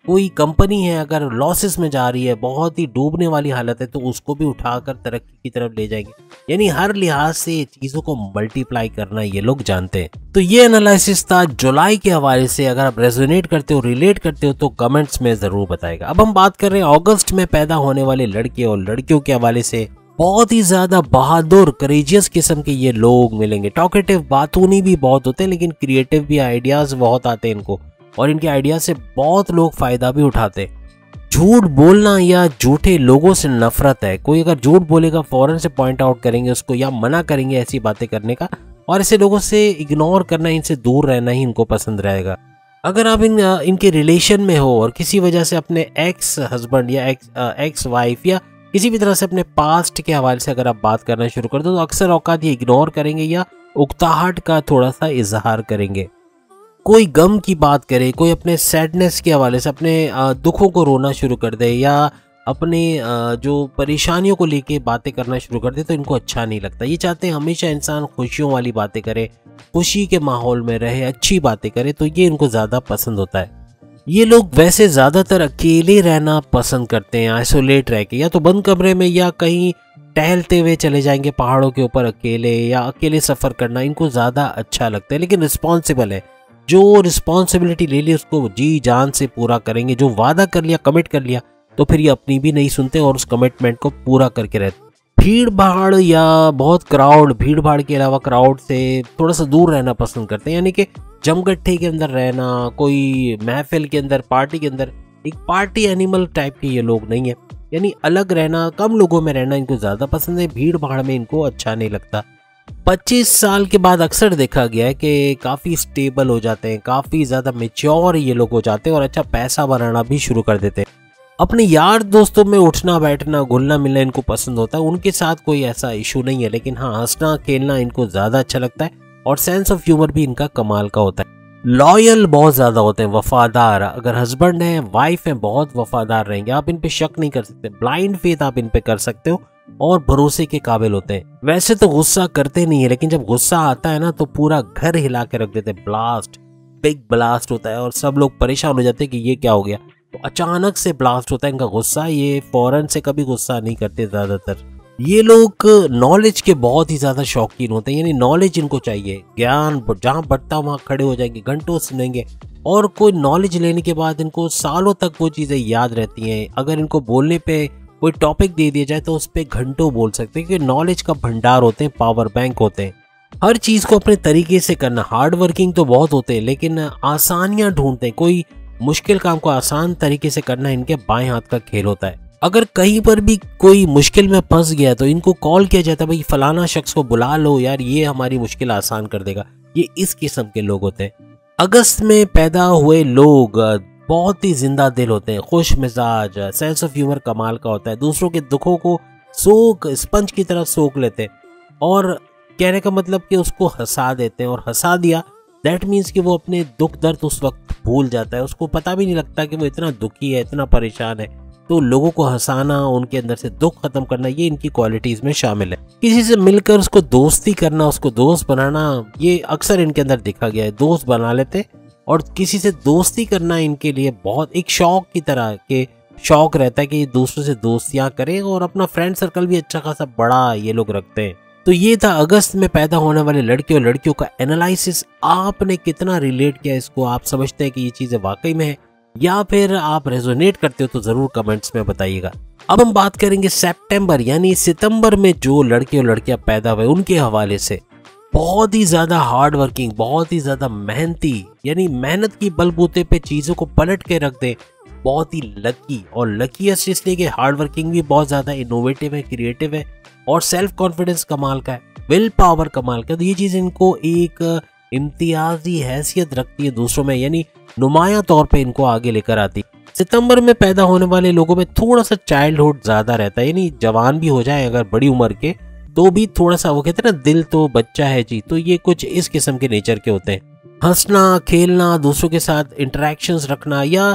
कोई कंपनी है अगर लॉसेस में जा रही है, बहुत ही डूबने वाली हालत है, तो उसको भी उठाकर तरक्की की तरफ ले जाएंगे। यानी हर लिहाज से चीजों को मल्टीप्लाई करना ये लोग जानते हैं। तो ये एनालिसिस था जुलाई के हवाले से। अगर आप रेजोनेट करते हो, रिलेट करते हो तो कमेंट्स में जरूर बताएगा। अब हम बात कर रहे हैं अगस्त में पैदा होने वाले लड़के और लड़कियों के हवाले से। बहुत ही ज्यादा बहादुर, करेजियस किस्म के ये लोग मिलेंगे। टॉकेटिव, बातूनी भी बहुत होते हैं, लेकिन क्रिएटिव भी आइडियाज बहुत आते हैं इनको, और इनके आइडिया से बहुत लोग फायदा भी उठाते हैं। झूठ बोलना या झूठे लोगों से नफरत है। कोई अगर झूठ बोलेगा फौरन से पॉइंट आउट करेंगे उसको, या मना करेंगे ऐसी बातें करने का, और ऐसे लोगों से इग्नोर करना, इनसे दूर रहना ही इनको पसंद रहेगा। अगर आप इन इनके रिलेशन में हो और किसी वजह से अपने एक्स हस्बैंड या एक्स एक्स वाइफ या किसी भी तरह से अपने पास्ट के हवाले से अगर आप बात करना शुरू कर दो, तो अक्सर औकात ये इग्नोर करेंगे या उकताहट का थोड़ा सा इजहार करेंगे। कोई गम की बात करे, कोई अपने सैडनेस के हवाले से अपने दुखों को रोना शुरू कर दे, या अपने जो परेशानियों को लेके बातें करना शुरू कर दे, तो इनको अच्छा नहीं लगता। ये चाहते हैं हमेशा इंसान खुशियों वाली बातें करे, खुशी के माहौल में रहे, अच्छी बातें करे, तो ये इनको ज़्यादा पसंद होता है। ये लोग वैसे ज़्यादातर अकेले रहना पसंद करते हैं, आइसोलेट रह के, या तो बंद कमरे में या कहीं टहलते हुए चले जाएंगे पहाड़ों के ऊपर अकेले, या अकेले सफ़र करना इनको ज़्यादा अच्छा लगता है। लेकिन रिस्पॉन्सिबल है, जो रिस्पॉन्सिबिलिटी ले ली उसको जी जान से पूरा करेंगे। जो वादा कर लिया, कमिट कर लिया, तो फिर ये अपनी भी नहीं सुनते और उस कमिटमेंट को पूरा करके रहते। भीड़ भाड़ या बहुत क्राउड, भीड़ भाड़ के अलावा क्राउड से थोड़ा सा दूर रहना पसंद करते हैं। यानी कि जमगट्ठे के अंदर रहना, कोई महफिल के अंदर, पार्टी के अंदर, एक पार्टी एनिमल टाइप के ये लोग नहीं है। यानी अलग रहना, कम लोगों में रहना इनको ज़्यादा पसंद है। भीड़ भाड़ में इनको अच्छा नहीं लगता। पच्चीस साल के बाद अक्सर देखा गया है कि काफ़ी स्टेबल हो जाते हैं, काफ़ी ज़्यादा मेच्योर ये लोग हो जाते हैं और अच्छा पैसा बनाना भी शुरू कर देते हैं। अपने यार दोस्तों में उठना बैठना, घुलना मिलना इनको पसंद होता है। उनके साथ कोई ऐसा इशू नहीं है, लेकिन हाँ, हंसना खेलना इनको ज़्यादा अच्छा लगता है और सेंस ऑफ ह्यूमर भी इनका कमाल का होता है। लॉयल बहुत ज़्यादा होते हैं, वफादार। अगर हस्बैंड है, वाइफ है, बहुत वफादार रहेंगे, आप इन पे शक नहीं कर सकते। ब्लाइंड फेथ आप इन पे कर सकते हो और भरोसे के काबिल होते हैं। वैसे तो गुस्सा करते नहीं है, लेकिन जब गुस्सा आता है ना तो पूरा घर हिला के रख देते हैं। ब्लास्ट, बिग ब्लास्ट होता है और सब लोग परेशान हो जाते हैं कि ये क्या हो गया। तो अचानक से ब्लास्ट होता है इनका गुस्सा। ये फौरन से कभी गुस्सा नहीं करते ज़्यादातर। ये लोग नॉलेज के बहुत ही ज़्यादा शौकीन होते हैं, यानी नॉलेज इनको चाहिए। ज्ञान जहाँ बढ़ता वहाँ खड़े हो जाएंगे, घंटों सुनेंगे, और कोई नॉलेज लेने के बाद इनको सालों तक वो चीज़ें याद रहती हैं। अगर इनको बोलने पे कोई टॉपिक दे दिया जाए तो उस पर घंटों बोल सकते हैं, क्योंकि नॉलेज का भंडार होते हैं, पावर बैंक होते हैं। हर चीज़ को अपने तरीके से करना। हार्ड वर्किंग तो बहुत होते हैं, लेकिन आसानियाँ ढूंढते हैं। कोई मुश्किल काम को आसान तरीके से करना इनके बाएं हाथ का खेल होता है। अगर कहीं पर भी कोई मुश्किल में फंस गया तो इनको कॉल किया जाता है, भाई फलाना शख्स को बुला लो यार, ये हमारी मुश्किल आसान कर देगा। ये इस किस्म के लोग होते हैं। अगस्त में पैदा हुए लोग बहुत ही जिंदा दिल होते हैं, खुश मिजाज, सेंस ऑफ ह्यूमर कमाल का होता है। दूसरों के दुखों को सोख, स्पंज की तरह सोख लेते हैं, और कहने का मतलब कि उसको हंसा देते हैं। और हंसा दिया दैट मीन्स कि वो अपने दुख दर्द उस वक्त भूल जाता है, उसको पता भी नहीं लगता कि वो इतना दुखी है, इतना परेशान है। तो लोगों को हंसाना, उनके अंदर से दुख खत्म करना, ये इनकी क्वालिटीज में शामिल है। किसी से मिलकर उसको दोस्ती करना, उसको दोस्त बनाना, ये अक्सर इनके अंदर देखा गया है। दोस्त बना लेते और किसी से दोस्ती करना इनके लिए बहुत एक शौक की तरह के शौक रहता है कि दूसरों से दोस्तियां करें, और अपना फ्रेंड सर्कल भी अच्छा खासा बड़ा ये लोग रखते हैं। तो ये था अगस्त में पैदा होने वाले लड़के और लड़कियों का एनालिसिस। आपने कितना रिलेट किया इसको? आप समझते हैं कि ये चीजें वाकई में है, या फिर आप रेजोनेट करते हो? तो जरूर कमेंट्स में बताइएगा। अब हम बात करेंगे सितंबर यानी सितंबर में जो लड़के और लड़कियां पैदा हुए उनके हवाले से। बहुत ही ज्यादा हार्ड वर्किंग, बहुत ही ज्यादा मेहनती, यानी मेहनत की बलबूते पे चीजों को पलट के रख दे। बहुत ही लकी, और लकीएस्ट इसलिए कि हार्ड वर्किंग भी बहुत ज्यादा इनोवेटिव है, क्रिएटिव है, और सेल्फ कॉन्फिडेंस कमाल का है, विल पावर कमाल का। तो ये चीज इनको एक इम्तियाजी हैसियत रखती है दूसरों में, यानी नुमाया तौर पे इनको आगे लेकर आती। सितंबर में पैदा होने वाले लोगों में थोड़ा सा चाइल्डहुड ज्यादा रहता है, यानी जवान भी हो जाए अगर बड़ी उम्र के तो भी थोड़ा सा, वो कहते हैं ना, दिल तो बच्चा है जी। तो ये कुछ इस किस्म के नेचर के होते हैं। हंसना खेलना, दूसरों के साथ इंटरेक्शंस रखना, या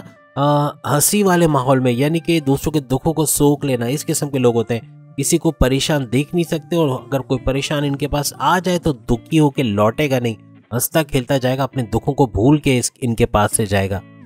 हंसी वाले माहौल में, यानी कि दूसरों के दुखों को सोख लेना, इस किस्म के लोग होते हैं। किसी को परेशान देख नहीं सकते, और अगर कोई परेशान इनके पास आ जाए तो दुखी होके लौटेगा नहीं, हंसता खेलता जाएगा, अपने दुखों को भूल के इस, इनके पास से जाएगा।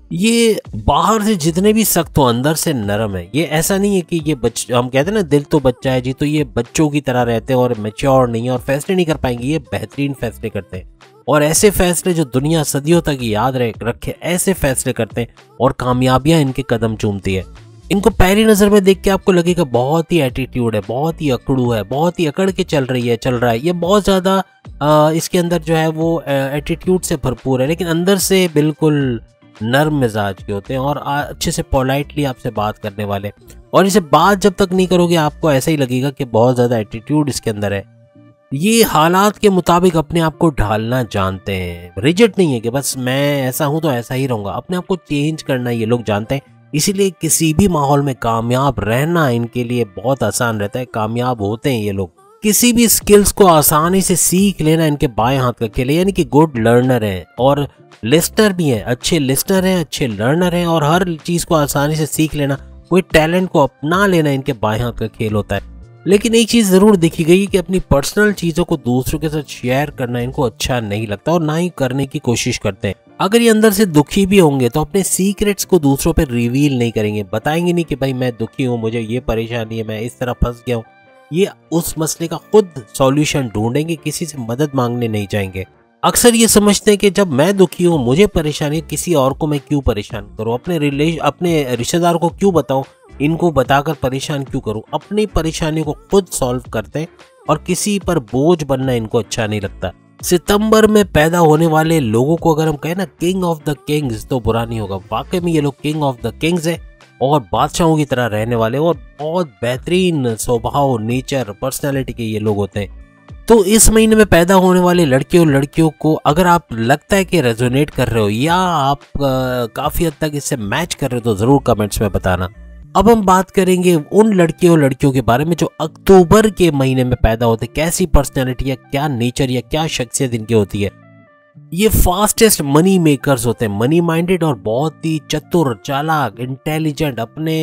ये बाहर से जितने भी सख्त हो अंदर से नरम है। ये ऐसा नहीं है कि ये बच हम कहते हैं ना दिल तो बच्चा है जी, तो ये बच्चों की तरह रहते हैं और मैच्योर नहीं है और फैसले नहीं कर पाएंगे। ये बेहतरीन फैसले करते हैं और ऐसे फैसले जो दुनिया सदियों तक याद रखे, ऐसे फैसले करते हैं और कामयाबियां इनके कदम चूमती है। इनको पहली नजर में देख के आपको लगेगा बहुत ही एटीट्यूड है, बहुत ही अकड़ू है, बहुत ही अकड़ के चल रही है चल रहा है ये बहुत ज्यादा इसके अंदर जो है वो एटीट्यूड से भरपूर है, लेकिन अंदर से बिल्कुल नर्म मिजाज के होते हैं और अच्छे से पोलाइटली आपसे बात करने वाले। और इसे बात जब तक नहीं करोगे आपको ऐसा ही लगेगा कि बहुत ज्यादा एटीट्यूड इसके अंदर है। ये हालात के मुताबिक अपने आप को ढालना जानते हैं, रिजिड नहीं है कि बस मैं ऐसा हूं तो ऐसा ही रहूंगा, अपने आप को चेंज करना ये लोग जानते हैं। इसीलिए किसी भी माहौल में कामयाब रहना इनके लिए बहुत आसान रहता है, कामयाब होते हैं ये लोग। किसी भी स्किल्स को आसानी से सीख लेना इनके बाएं हाथ का खेल है, यानी कि गुड लर्नर है और लिस्टर भी है, अच्छे लिस्टर हैं, अच्छे लर्नर हैं और हर चीज को आसानी से सीख लेना, कोई टैलेंट को अपना लेना इनके बाएं हाथ का खेल होता है। लेकिन एक चीज जरूर देखी गई कि अपनी पर्सनल चीजों को दूसरों के साथ शेयर करना इनको अच्छा नहीं लगता और ना ही करने की कोशिश करते हैं। अगर ये अंदर से दुखी भी होंगे तो अपने सीक्रेट्स को दूसरों पे रिवील नहीं करेंगे, बताएंगे नहीं कि भाई मैं दुखी हूँ, मुझे ये परेशानी है, मैं इस तरह फंस गया हूँ। ये उस मसले का खुद सॉल्यूशन ढूंढेंगे, किसी से मदद मांगने नहीं जाएंगे। अक्सर ये समझते हैं कि जब मैं दुखी हूँ, मुझे परेशानी, किसी और को मैं क्यों परेशान करूँ, अपने रिलेशन अपने रिश्तेदार को क्यों बताऊं, इनको बताकर परेशान क्यों करूं। अपनी परेशानी को खुद सॉल्व करते हैं और किसी पर बोझ बनना इनको अच्छा नहीं लगता। सितंबर में पैदा होने वाले लोगों को अगर हम कहें ना किंग ऑफ द किंग्स तो बुरा नहीं होगा। वाकई में ये लोग किंग ऑफ द किंग्स है और बादशाहों की तरह रहने वाले और बहुत बेहतरीन स्वभाव, नेचर, पर्सनैलिटी के ये लोग होते हैं। तो इस महीने में पैदा होने वाले लड़के और लड़कियों को अगर आप लगता है कि रेजोनेट कर रहे हो या आप आ, काफी हद तक इससे मैच कर रहे हो तो जरूर कमेंट्स में बताना। अब हम बात करेंगे उन लड़के और लड़कियों के बारे में जो अक्टूबर के महीने में पैदा होते हैं। कैसी पर्सनैलिटी या क्या नेचर या क्या शख्सियत इनकी होती है। ये फास्टेस्ट मनी मेकर्स होते हैं, मनी माइंडेड और बहुत ही चतुर, चालाक, इंटेलिजेंट। अपने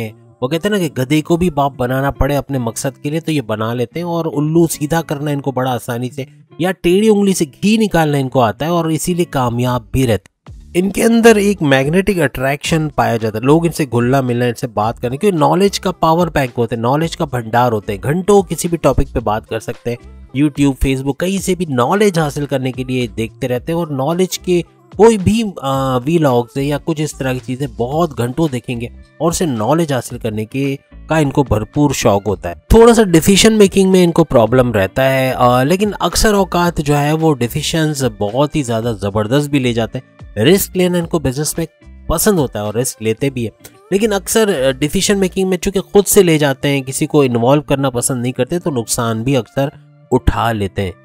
वो कहते हैं ना कि गधे को भी बाप बनाना पड़े अपने मकसद के लिए तो ये बना लेते हैं और उल्लू सीधा करना इनको बड़ा आसानी से या टेढ़ी उंगली से घी निकालना इनको आता है और इसीलिए कामयाब भी रहते हैं। इनके अंदर एक मैग्नेटिक अट्रैक्शन पाया जाता है, लोग इनसे घुलना मिलना, इनसे बात करने, क्योंकि नॉलेज का पावर बैंक होते हैं, नॉलेज का भंडार होते हैं। घंटों किसी भी टॉपिक पे बात कर सकते हैं, यूट्यूब, फेसबुक, कहीं से भी नॉलेज हासिल करने के लिए देखते रहते हैं और नॉलेज के कोई भी वीलॉग्स या कुछ इस तरह की चीजें बहुत घंटों देखेंगे और उसे नॉलेज हासिल करने के का इनको भरपूर शौक होता है। थोड़ा सा डिसीजन मेकिंग में इनको प्रॉब्लम रहता है, आ, लेकिन अक्सर औकात जो है वो डिसीजंस बहुत ही ज्यादा जबरदस्त भी ले जाते हैं। रिस्क लेना इनको बिजनेस में पसंद होता है और रिस्क लेते भी है, लेकिन अक्सर डिसीजन मेकिंग में चूंकि खुद से ले जाते हैं, किसी को इन्वॉल्व करना पसंद नहीं करते तो नुकसान भी अक्सर उठा लेते हैं।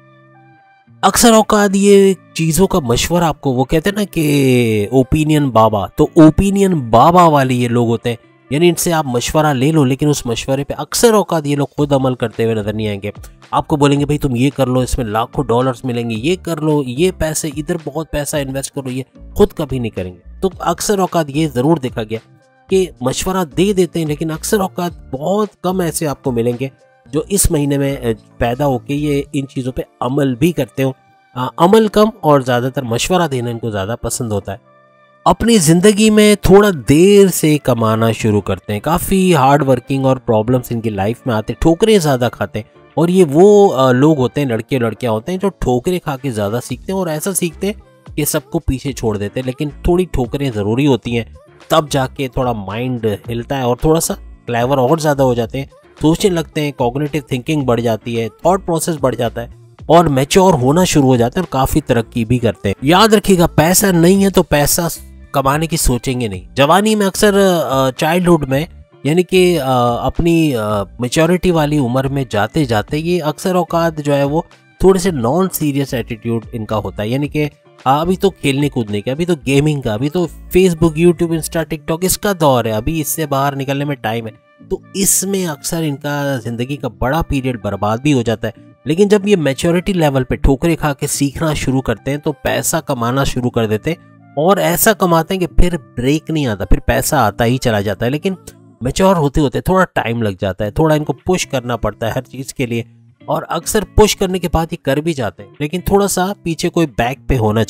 अक्सर औकात ये चीजों का मशवरा, आपको वो कहते हैं ना कि ओपिनियन बाबा, तो ओपिनियन बाबा वाले ये लोग होते हैं। यानी इनसे आप मशवरा ले लो लेकिन उस मशवरे पे अक्सर औकात ये लोग खुद अमल करते हुए नजर नहीं आएंगे। आपको बोलेंगे भाई तुम ये कर लो, इसमें लाखों डॉलर्स मिलेंगे, ये कर लो, ये पैसे इधर बहुत पैसा इन्वेस्ट करो, ये खुद कभी नहीं करेंगे। तो अक्सर औकात ये जरूर देखा गया कि मशवरा दे देते हैं, लेकिन अक्सर औकात बहुत कम ऐसे आपको मिलेंगे जो इस महीने में पैदा होके ये इन चीज़ों पे अमल भी करते हो। आ, अमल कम और ज़्यादातर मशवरा देना इनको ज़्यादा पसंद होता है। अपनी ज़िंदगी में थोड़ा देर से कमाना शुरू करते हैं, काफ़ी हार्ड वर्किंग और प्रॉब्लम्स इनकी लाइफ में आते हैं, ठोकरें ज़्यादा खाते हैं और ये वो आ, लोग होते हैं, लड़के लड़कियाँ होते हैं जो ठोकरें खा के ज़्यादा सीखते हैं और ऐसा सीखते हैं कि सबको पीछे छोड़ देते हैं। लेकिन थोड़ी ठोकरें ज़रूरी होती हैं, तब जाके थोड़ा माइंड हिलता है और थोड़ा सा क्लेवर और ज़्यादा हो जाते हैं, सोचने लगते हैं, कॉग्निटिव थिंकिंग बढ़ जाती है, थॉट प्रोसेस बढ़ जाता है और मैच्योर होना शुरू हो जाते हैं और काफ़ी तरक्की भी करते हैं। याद रखिएगा, पैसा नहीं है तो पैसा कमाने की सोचेंगे नहीं। जवानी में अक्सर चाइल्डहुड में यानी कि अपनी मेच्योरिटी वाली उम्र में जाते जाते ये अक्सर औकात जो है वो थोड़े से नॉन सीरियस एटीट्यूड इनका होता है। यानी कि अभी तो खेलने कूदने का, अभी तो गेमिंग का, अभी तो फेसबुक, यूट्यूब, इंस्टा, टिकटॉक इसका दौर है, अभी इससे बाहर निकलने में टाइम है। तो इसमें अक्सर इनका जिंदगी का बड़ा पीरियड बर्बाद भी हो जाता है। लेकिन जब ये मैच्योरिटी लेवल पे ठोकरें खा के सीखना शुरू करते हैं तो पैसा कमाना शुरू कर देते हैं और ऐसा कमाते हैं कि फिर ब्रेक नहीं आता, फिर पैसा आता ही चला जाता है। लेकिन मैच्योर होते होते थोड़ा टाइम लग जाता है, थोड़ा इनको पुश करना पड़ता है हर चीज़ के लिए और अक्सर पुश करने के बाद ये कर भी जाते हैं, लेकिन थोड़ा सा पीछे कोई बैक पे होना चाहिए।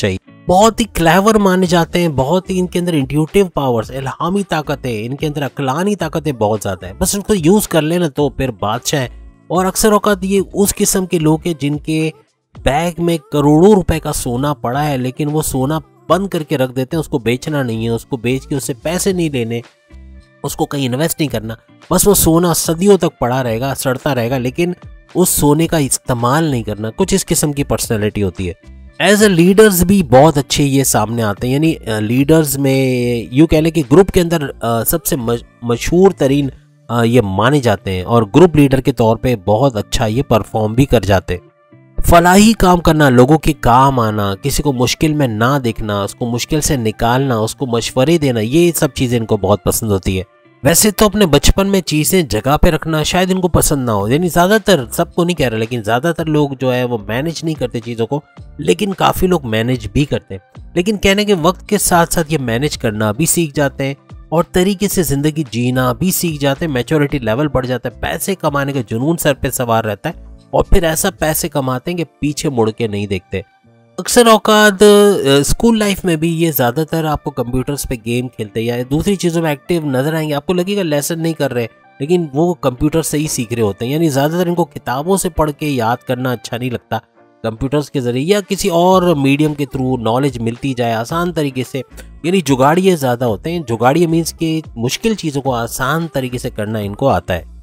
बहुत ही क्लेवर माने जाते हैं, बहुत ही इनके अंदर इंट्यूटिव पावर्स, इल्हामी ताकत है, इनके अंदर अक्लानी ताकतें बहुत ज़्यादा है, बस उनको यूज़ कर लेना तो फिर बादशाह है। और अक्सर औकात ये उस किस्म के लोग हैं जिनके बैग में करोड़ों रुपए का सोना पड़ा है, लेकिन वो सोना बंद करके रख देते हैं, उसको बेचना नहीं है, उसको बेच के उससे पैसे नहीं लेने, उसको कहीं इन्वेस्ट नहीं करना, बस वो सोना सदियों तक पड़ा रहेगा, सड़ता रहेगा, लेकिन उस सोने का इस्तेमाल नहीं करना। कुछ इस किस्म की पर्सनैलिटी होती है। एज ए लीडर्स भी बहुत अच्छे ये सामने आते हैं, यानी लीडर्स में यूँ कह लें कि ग्रुप के अंदर आ, सबसे मशहूर तरीन आ, ये माने जाते हैं और ग्रुप लीडर के तौर पे बहुत अच्छा ये परफॉर्म भी कर जाते हैं। फलाही काम करना, लोगों के काम आना, किसी को मुश्किल में ना देखना, उसको मुश्किल से निकालना, उसको मशवरे देना, ये सब चीज़ें इनको बहुत पसंद होती है। वैसे तो अपने बचपन में चीज़ें जगह पे रखना शायद इनको पसंद ना हो, यानी ज़्यादातर, सबको नहीं कह रहा, लेकिन ज़्यादातर लोग जो है वो मैनेज नहीं करते चीज़ों को, लेकिन काफ़ी लोग मैनेज भी करते हैं। लेकिन कहने के वक्त के साथ साथ ये मैनेज करना भी सीख जाते हैं और तरीके से ज़िंदगी जीना भी सीख जाते हैं। मैच्योरिटी लेवल बढ़ जाता है, पैसे कमाने का जुनून सर पे सवार रहता है और फिर ऐसा पैसे कमाते हैं कि पीछे मुड़ के नहीं देखते। अक्सर औकात स्कूल लाइफ में भी ये ज़्यादातर आपको कंप्यूटर्स पे गेम खेलते या दूसरी चीज़ों में एक्टिव नज़र आएंगे। आपको लगेगा लेसन नहीं कर रहे, लेकिन वो कंप्यूटर से ही सीख रहे होते हैं। यानी ज़्यादातर इनको किताबों से पढ़ के याद करना अच्छा नहीं लगता, कंप्यूटर्स के ज़रिए या किसी और मीडियम के थ्रू नॉलेज मिलती जाए आसान तरीके से। यानी जुगाड़िए ज़्यादा होते हैं। जुगाड़िए मीन्स के मुश्किल चीज़ों को आसान तरीके से करना इनको आता है।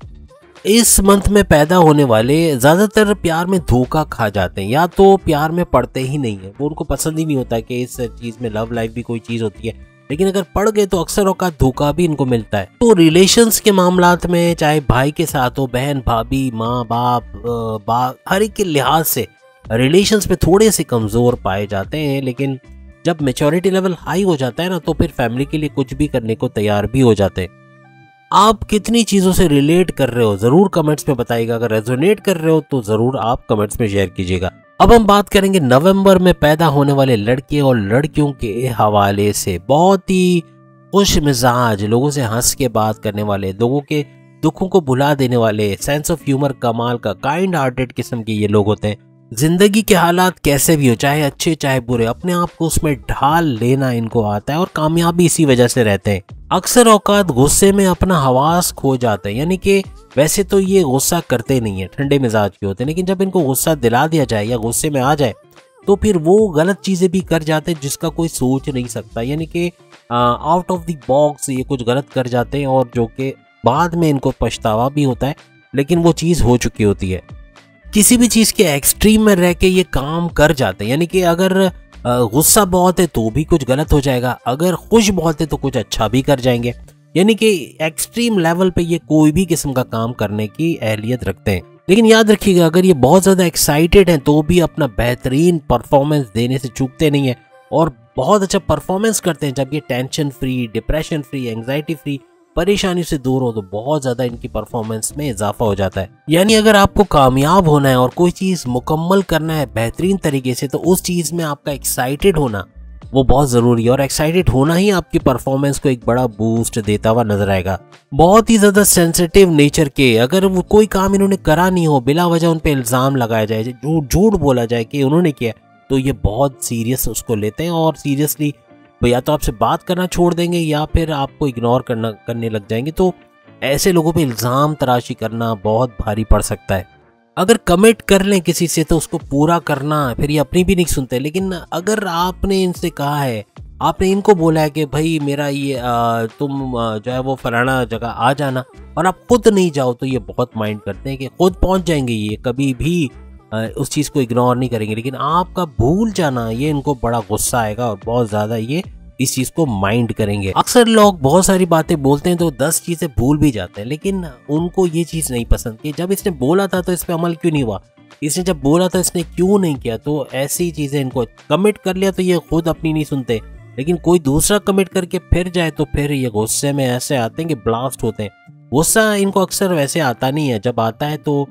इस मंथ में पैदा होने वाले ज़्यादातर प्यार में धोखा खा जाते हैं, या तो प्यार में पड़ते ही नहीं है, वो उनको पसंद ही नहीं होता कि इस चीज़ में लव लाइफ भी कोई चीज़ होती है, लेकिन अगर पड़ गए तो अक्सर औकात धोखा भी इनको मिलता है। तो रिलेशंस के मामलात में चाहे भाई के साथ हो, बहन भाभी, माँ बाप, बा हर एक के लिहाज से रिलेशंस में थोड़े से कमज़ोर पाए जाते हैं, लेकिन जब मेच्योरिटी लेवल हाई हो जाता है ना, तो फिर फैमिली के लिए कुछ भी करने को तैयार भी हो जाते हैं। आप कितनी चीज़ों से रिलेट कर रहे हो ज़रूर कमेंट्स में बताइएगा। अगर रेजोनेट कर रहे हो तो ज़रूर आप कमेंट्स में शेयर कीजिएगा। अब हम बात करेंगे नवंबर में पैदा होने वाले लड़के और लड़कियों के हवाले से। बहुत ही खुश मिजाज, लोगों से हंस के बात करने वाले, लोगों के दुखों को भुला देने वाले, सेंस ऑफ ह्यूमर कमाल का, काइंड हार्टेड किस्म के ये लोग होते हैं। जिंदगी के हालात कैसे भी हो, चाहे अच्छे चाहे बुरे, अपने आप को उसमें ढाल लेना इनको आता है और कामयाबी इसी वजह से रहते हैं। अक्सर औकात गुस्से में अपना हवास खो जाते हैं, यानी कि वैसे तो ये गुस्सा करते नहीं है, ठंडे मिजाज के होते हैं, लेकिन जब इनको गुस्सा दिला दिया जाए या गुस्से में आ जाए तो फिर वो गलत चीज़ें भी कर जाते हैं जिसका कोई सोच नहीं सकता। यानी कि आउट ऑफ द बॉक्स ये कुछ गलत कर जाते हैं और जो कि बाद में इनको पछतावा भी होता है, लेकिन वो चीज़ हो चुकी होती है। किसी भी चीज़ के एक्सट्रीम में रह के ये काम कर जाते हैं, यानी कि अगर गुस्सा बहुत है तो भी कुछ गलत हो जाएगा, अगर खुश बहुत है तो कुछ अच्छा भी कर जाएंगे। यानी कि एक्सट्रीम लेवल पे ये कोई भी किस्म का काम करने की अहलियत रखते हैं। लेकिन याद रखिएगा, अगर ये बहुत ज़्यादा एक्साइटेड हैं तो भी अपना बेहतरीन परफॉर्मेंस देने से चूकते नहीं है और बहुत अच्छा परफॉर्मेंस करते हैं। जब ये tension free, depression free, anxiety free, परेशानी से दूर हो तो बहुत ज़्यादा इनकी परफॉर्मेंस में इजाफा हो जाता है। यानी अगर आपको कामयाब होना है और कोई चीज़ मुकम्मल करना है बेहतरीन तरीके से, तो उस चीज़ में आपका एक्साइटेड होना वो बहुत ज़रूरी है और एक्साइटेड होना ही आपकी परफॉर्मेंस को एक बड़ा बूस्ट देता हुआ नजर आएगा। बहुत ही ज़्यादा सेंसिटिव नेचर के, अगर वो कोई काम इन्होंने करा नहीं हो, बिला वजह उन पर इल्ज़ाम लगाया जाए, झूठ झूठ बोला जाए कि उन्होंने किया, तो ये बहुत सीरियस उसको लेते हैं और सीरियसली या तो आपसे बात करना छोड़ देंगे या फिर आपको इग्नोर करना करने लग जाएंगे। तो ऐसे लोगों पे इल्ज़ाम तराशी करना बहुत भारी पड़ सकता है। अगर कमिट कर लें किसी से तो उसको पूरा करना, फिर ये अपनी भी नहीं सुनते। लेकिन अगर आपने इनसे कहा है, आपने इनको बोला है कि भाई मेरा ये आ, तुम आ, जो है वो फलाना जगह आ जाना, और आप खुद नहीं जाओ, तो ये बहुत माइंड करते हैं कि खुद पहुंच जाएंगे, ये कभी भी आ, उस चीज़ को इग्नोर नहीं करेंगे। लेकिन आपका भूल जाना, ये इनको बड़ा गुस्सा आएगा और बहुत ज़्यादा ये इस चीज़ को माइंड करेंगे। अक्सर लोग बहुत सारी बातें बोलते हैं तो दस चीज़ें भूल भी जाते हैं, लेकिन उनको ये चीज़ नहीं पसंद कि जब इसने बोला था तो इस पर अमल क्यों नहीं हुआ, इसने जब बोला था इसने क्यों नहीं किया। तो ऐसी चीज़ें इनको कमिट कर लिया तो ये खुद अपनी नहीं सुनते, लेकिन कोई दूसरा कमिट करके फिर जाए तो फिर ये गुस्से में ऐसे आते हैं कि ब्लास्ट होते हैं। गुस्सा इनको अक्सर वैसे आता नहीं है, जब आता है तो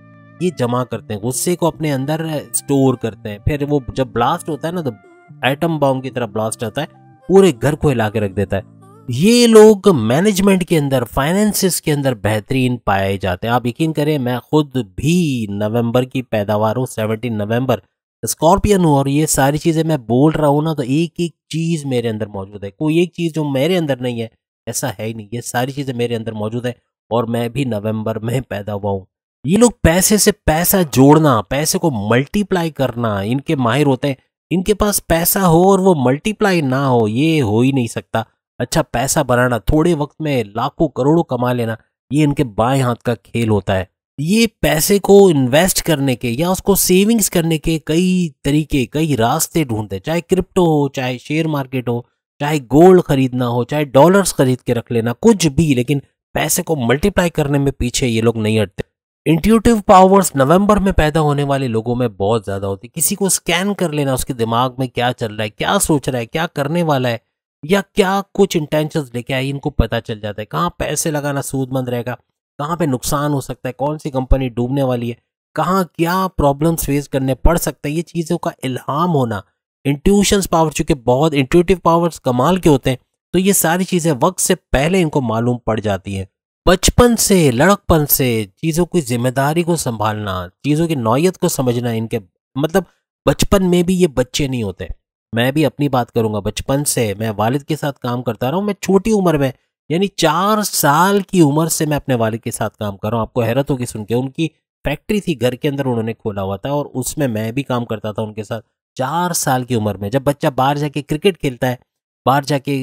ये जमा करते हैं, गुस्से को अपने अंदर स्टोर करते हैं, फिर वो जब ब्लास्ट होता है ना तो एटम बॉम्ब की तरह ब्लास्ट होता है, पूरे घर को हिला के रख देता है। ये लोग मैनेजमेंट के अंदर, फाइनेंसिस के अंदर बेहतरीन पाए जाते हैं। आप यकीन करें, मैं खुद भी नवंबर की पैदावार हूँ, सत्रह नवंबर, स्कॉर्पियन हूँ और ये सारी चीज़ें मैं बोल रहा हूँ ना, तो एक एक चीज़ मेरे अंदर मौजूद है। कोई एक चीज़ जो मेरे अंदर नहीं है ऐसा है ही नहीं, ये सारी चीज़ें मेरे अंदर मौजूद है और मैं भी नवंबर में पैदा हुआ हूँ। ये लोग पैसे से पैसा जोड़ना, पैसे को मल्टीप्लाई करना इनके माहिर होते हैं। इनके पास पैसा हो और वो मल्टीप्लाई ना हो, ये हो ही नहीं सकता। अच्छा पैसा बनाना, थोड़े वक्त में लाखों करोड़ों कमा लेना, ये इनके बाएं हाथ का खेल होता है। ये पैसे को इन्वेस्ट करने के या उसको सेविंग्स करने के कई तरीके, कई रास्ते ढूंढते, चाहे क्रिप्टो हो, चाहे शेयर मार्केट हो, चाहे गोल्ड खरीदना हो, चाहे डॉलर्स खरीद के रख लेना, कुछ भी, लेकिन पैसे को मल्टीप्लाई करने में पीछे ये लोग नहीं हटते। इंट्यूटिव पावर्स नवंबर में पैदा होने वाले लोगों में बहुत ज्यादा होती है। किसी को स्कैन कर लेना, उसके दिमाग में क्या चल रहा है, क्या सोच रहा है, क्या करने वाला है, या क्या कुछ इंटेंशंस लेके आए, इनको पता चल जाता है। कहाँ पैसे लगाना सूदमंद रहेगा, कहाँ पे नुकसान हो सकता है, कौन सी कंपनी डूबने वाली है, कहाँ क्या प्रॉब्लम्स फेस करने पड़ सकते हैं, ये चीज़ों का इल्हाम होना, इंट्यूशंस पावर, चूंकि बहुत इंट्यूटिव पावर्स कमाल के होते हैं, तो ये सारी चीज़ें वक्त से पहले इनको मालूम पड़ जाती हैं। बचपन से, लड़कपन से चीज़ों की जिम्मेदारी को संभालना, चीज़ों की नौयत को समझना, इनके मतलब बचपन में भी ये बच्चे नहीं होते। मैं भी अपनी बात करूंगा, बचपन से मैं वालिद के साथ काम करता रहा हूँ। मैं छोटी उम्र में, यानी चार साल की उम्र से मैं अपने वालिद के साथ काम कर रहा हूँ। आपको हैरत होगी सुन के, उनकी फैक्ट्री थी घर के अंदर, उन्होंने खोला हुआ था और उसमें मैं भी काम करता था उनके साथ चार साल की उम्र में। जब बच्चा बाहर जाके क्रिकेट खेलता है, बाहर जाके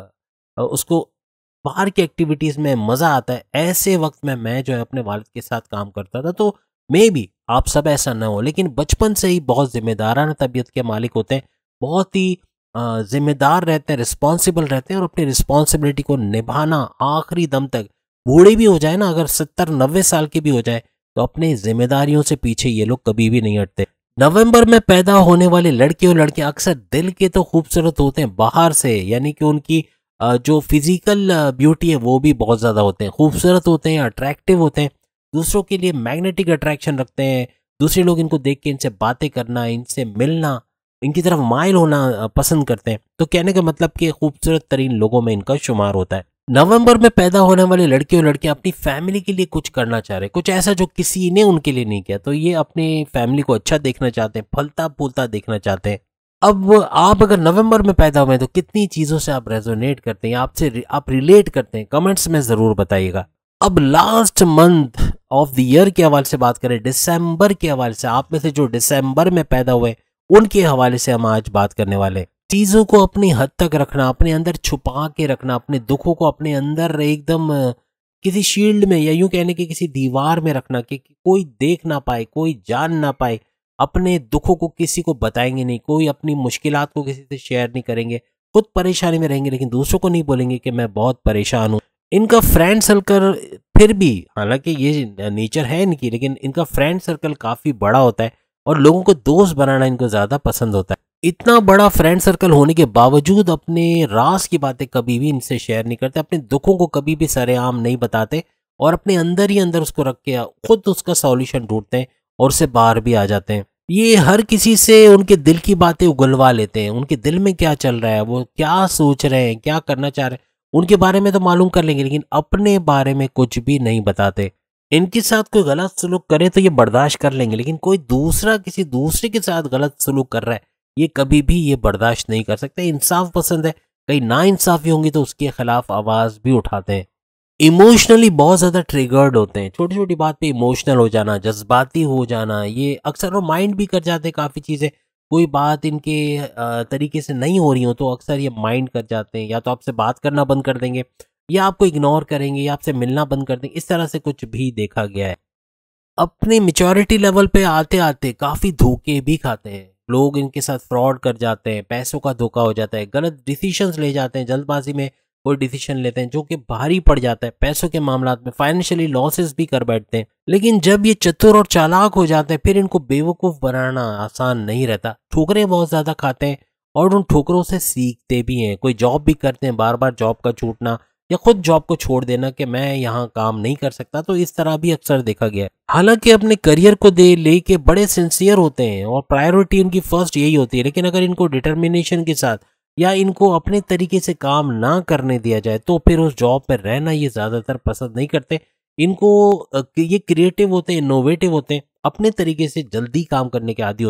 आ, उसको बाहर की एक्टिविटीज़ में मज़ा आता है, ऐसे वक्त में मैं जो है अपने वालिद के साथ काम करता था। तो मे भी आप सब ऐसा ना हो, लेकिन बचपन से ही बहुत जिम्मेदाराना तबीयत के मालिक होते हैं, बहुत ही जिम्मेदार रहते हैं, रिस्पॉन्सिबल रहते हैं और अपनी रिस्पॉन्सिबिलिटी को निभाना आखिरी दम तक। बूढ़े भी हो जाए ना, अगर सत्तर नब्बे साल के भी हो जाए, तो अपनी जिम्मेदारियों से पीछे ये लोग कभी भी नहीं हटते। नवंबर में पैदा होने वाले लड़के और लड़कियां अक्सर दिल के तो खूबसूरत होते हैं बाहर से, यानी कि उनकी जो फिजिकल ब्यूटी है वो भी बहुत ज़्यादा होते हैं, खूबसूरत होते हैं, अट्रैक्टिव होते हैं, दूसरों के लिए मैग्नेटिक अट्रैक्शन रखते हैं। दूसरे लोग इनको देख के इनसे बातें करना, इनसे मिलना, इनकी तरफ माइल होना पसंद करते हैं। तो कहने का मतलब कि खूबसूरत तरीन लोगों में इनका शुमार होता है। नवंबर में पैदा होने वाले लड़के और लड़कियां अपनी फैमिली के लिए कुछ करना चाह रहे हैं, कुछ ऐसा जो किसी ने उनके लिए नहीं किया, तो ये अपनी फैमिली को अच्छा देखना चाहते हैं, फलता फूलता देखना चाहते हैं। अब आप अगर नवंबर में पैदा हुए तो कितनी चीज़ों से आप रेजोनेट करते हैं, आपसे आप रिलेट करते हैं, कमेंट्स में ज़रूर बताइएगा। अब last month of the year के हवाले से बात करें, दिसंबर के हवाले से, आप में से जो दिसंबर में पैदा हुए उनके हवाले से हम आज बात करने वाले। चीज़ों को अपनी हद तक रखना, अपने अंदर छुपा के रखना, अपने दुखों को अपने अंदर एकदम किसी शील्ड में या यूं कहने की किसी दीवार में रखना कि कोई देख ना पाए, कोई जान ना पाए। अपने दुखों को किसी को बताएंगे नहीं, कोई अपनी मुश्किलात को किसी से शेयर नहीं करेंगे, खुद परेशानी में रहेंगे लेकिन दूसरों को नहीं बोलेंगे कि मैं बहुत परेशान हूँ। इनका फ्रेंड सर्कल फिर भी, हालांकि ये नेचर है इनकी, लेकिन इनका फ्रेंड सर्कल काफ़ी बड़ा होता है और लोगों को दोस्त बनाना इनको ज़्यादा पसंद होता है। इतना बड़ा फ्रेंड सर्कल होने के बावजूद अपने राज की बातें कभी भी इनसे शेयर नहीं करते, अपने दुखों को कभी भी सरेआम नहीं बताते और अपने अंदर ही अंदर उसको रख के खुद उसका सॉल्यूशन ढूंढते हैं और उससे बाहर भी आ जाते हैं। ये हर किसी से उनके दिल की बातें उगलवा लेते हैं, उनके दिल में क्या चल रहा है, वो क्या सोच रहे हैं, क्या करना चाह रहे हैं, उनके बारे में तो मालूम कर लेंगे लेकिन अपने बारे में कुछ भी नहीं बताते। इनके साथ कोई गलत सलूक करे तो ये बर्दाश्त कर लेंगे, लेकिन कोई दूसरा किसी दूसरे के साथ गलत सलूक कर रहा है ये कभी भी ये बर्दाश्त नहीं कर सकते। इंसाफ पसंद है, कहीं ना इंसाफी होंगी तो उसके खिलाफ आवाज भी उठाते हैं। इमोशनली बहुत ज़्यादा ट्रिगर्ड होते हैं, छोटी छोटी बात पे इमोशनल हो जाना, जज्बाती हो जाना, ये अक्सर वो माइंड भी कर जाते हैं काफ़ी चीज़ें। कोई बात इनके तरीके से नहीं हो रही हो तो अक्सर ये माइंड कर जाते हैं, या तो आपसे बात करना बंद कर देंगे या आपको इग्नोर करेंगे या आपसे मिलना बंद कर देंगे, इस तरह से कुछ भी देखा गया है। अपने मेच्योरिटी लेवल पे आते आते काफ़ी धोखे भी खाते हैं लोग, इनके साथ फ्रॉड कर जाते हैं, पैसों का धोखा हो जाता है, गलत डिसीजंस ले जाते हैं, जल्दबाजी में कोई डिसीजन लेते हैं जो कि भारी पड़ जाता है, पैसों के मामला में फाइनेंशियली लॉसेस भी कर बैठते हैं। लेकिन जब ये चतुर और चालाक हो जाते हैं फिर इनको बेवकूफ़ बनाना आसान नहीं रहता। ठोकरें बहुत ज़्यादा खाते हैं और उन ठोकरों से सीखते भी हैं। कोई जॉब भी करते हैं, बार बार जॉब का छूटना या खुद जॉब को छोड़ देना कि मैं यहाँ काम नहीं कर सकता, तो इस तरह भी अक्सर देखा गया है। हालांकि अपने करियर को दे लेके बड़े सिंसियर होते हैं और प्रायोरिटी उनकी फर्स्ट यही होती है, लेकिन अगर इनको डिटर्मिनेशन के साथ या इनको अपने तरीके से काम ना करने दिया जाए तो फिर उस जॉब पर रहना ये ज़्यादातर पसंद नहीं करते। इनको ये क्रिएटिव होते हैं, इनोवेटिव होते हैं, अपने तरीके से जल्दी काम करने के आदी होते हैं,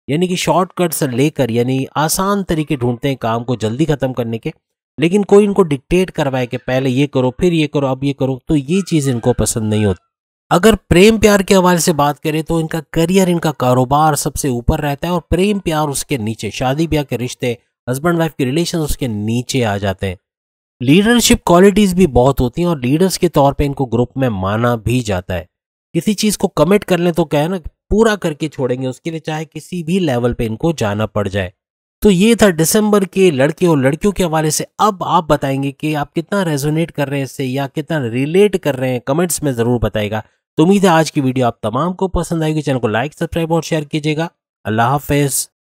यानी कि शॉर्टकट्स लेकर, यानी आसान तरीके ढूंढते हैं काम को जल्दी खत्म करने के, लेकिन कोई इनको डिक्टेट करवाए कि पहले ये करो फिर ये करो अब ये करो, तो ये चीज़ इनको पसंद नहीं होती। अगर प्रेम प्यार के हवाले से बात करें तो इनका करियर, इनका कारोबार सबसे ऊपर रहता है और प्रेम प्यार उसके नीचे, शादी ब्याह के रिश्ते, हस्बैंड वाइफ के रिलेशन उसके नीचे आ जाते हैं। लीडरशिप क्वालिटीज भी बहुत होती हैं और लीडर्स के तौर पे इनको ग्रुप में माना भी जाता है। किसी चीज को कमिट कर लें तो क्या है ना, पूरा करके छोड़ेंगे उसके लिए, चाहे किसी भी लेवल पे इनको जाना पड़ जाए। तो ये था दिसंबर के लड़के और लड़कियों के हवाले से। अब आप बताएंगे कि आप कितना रेजोनेट कर रहे हैं इससे या कितना रिलेट कर रहे हैं, कमेंट्स में जरूर बताएगा। तो उम्मीद है आज की वीडियो आप तमाम को पसंद आएगी। चैनल को लाइक, सब्सक्राइब और शेयर कीजिएगा। अल्लाह हाफिज।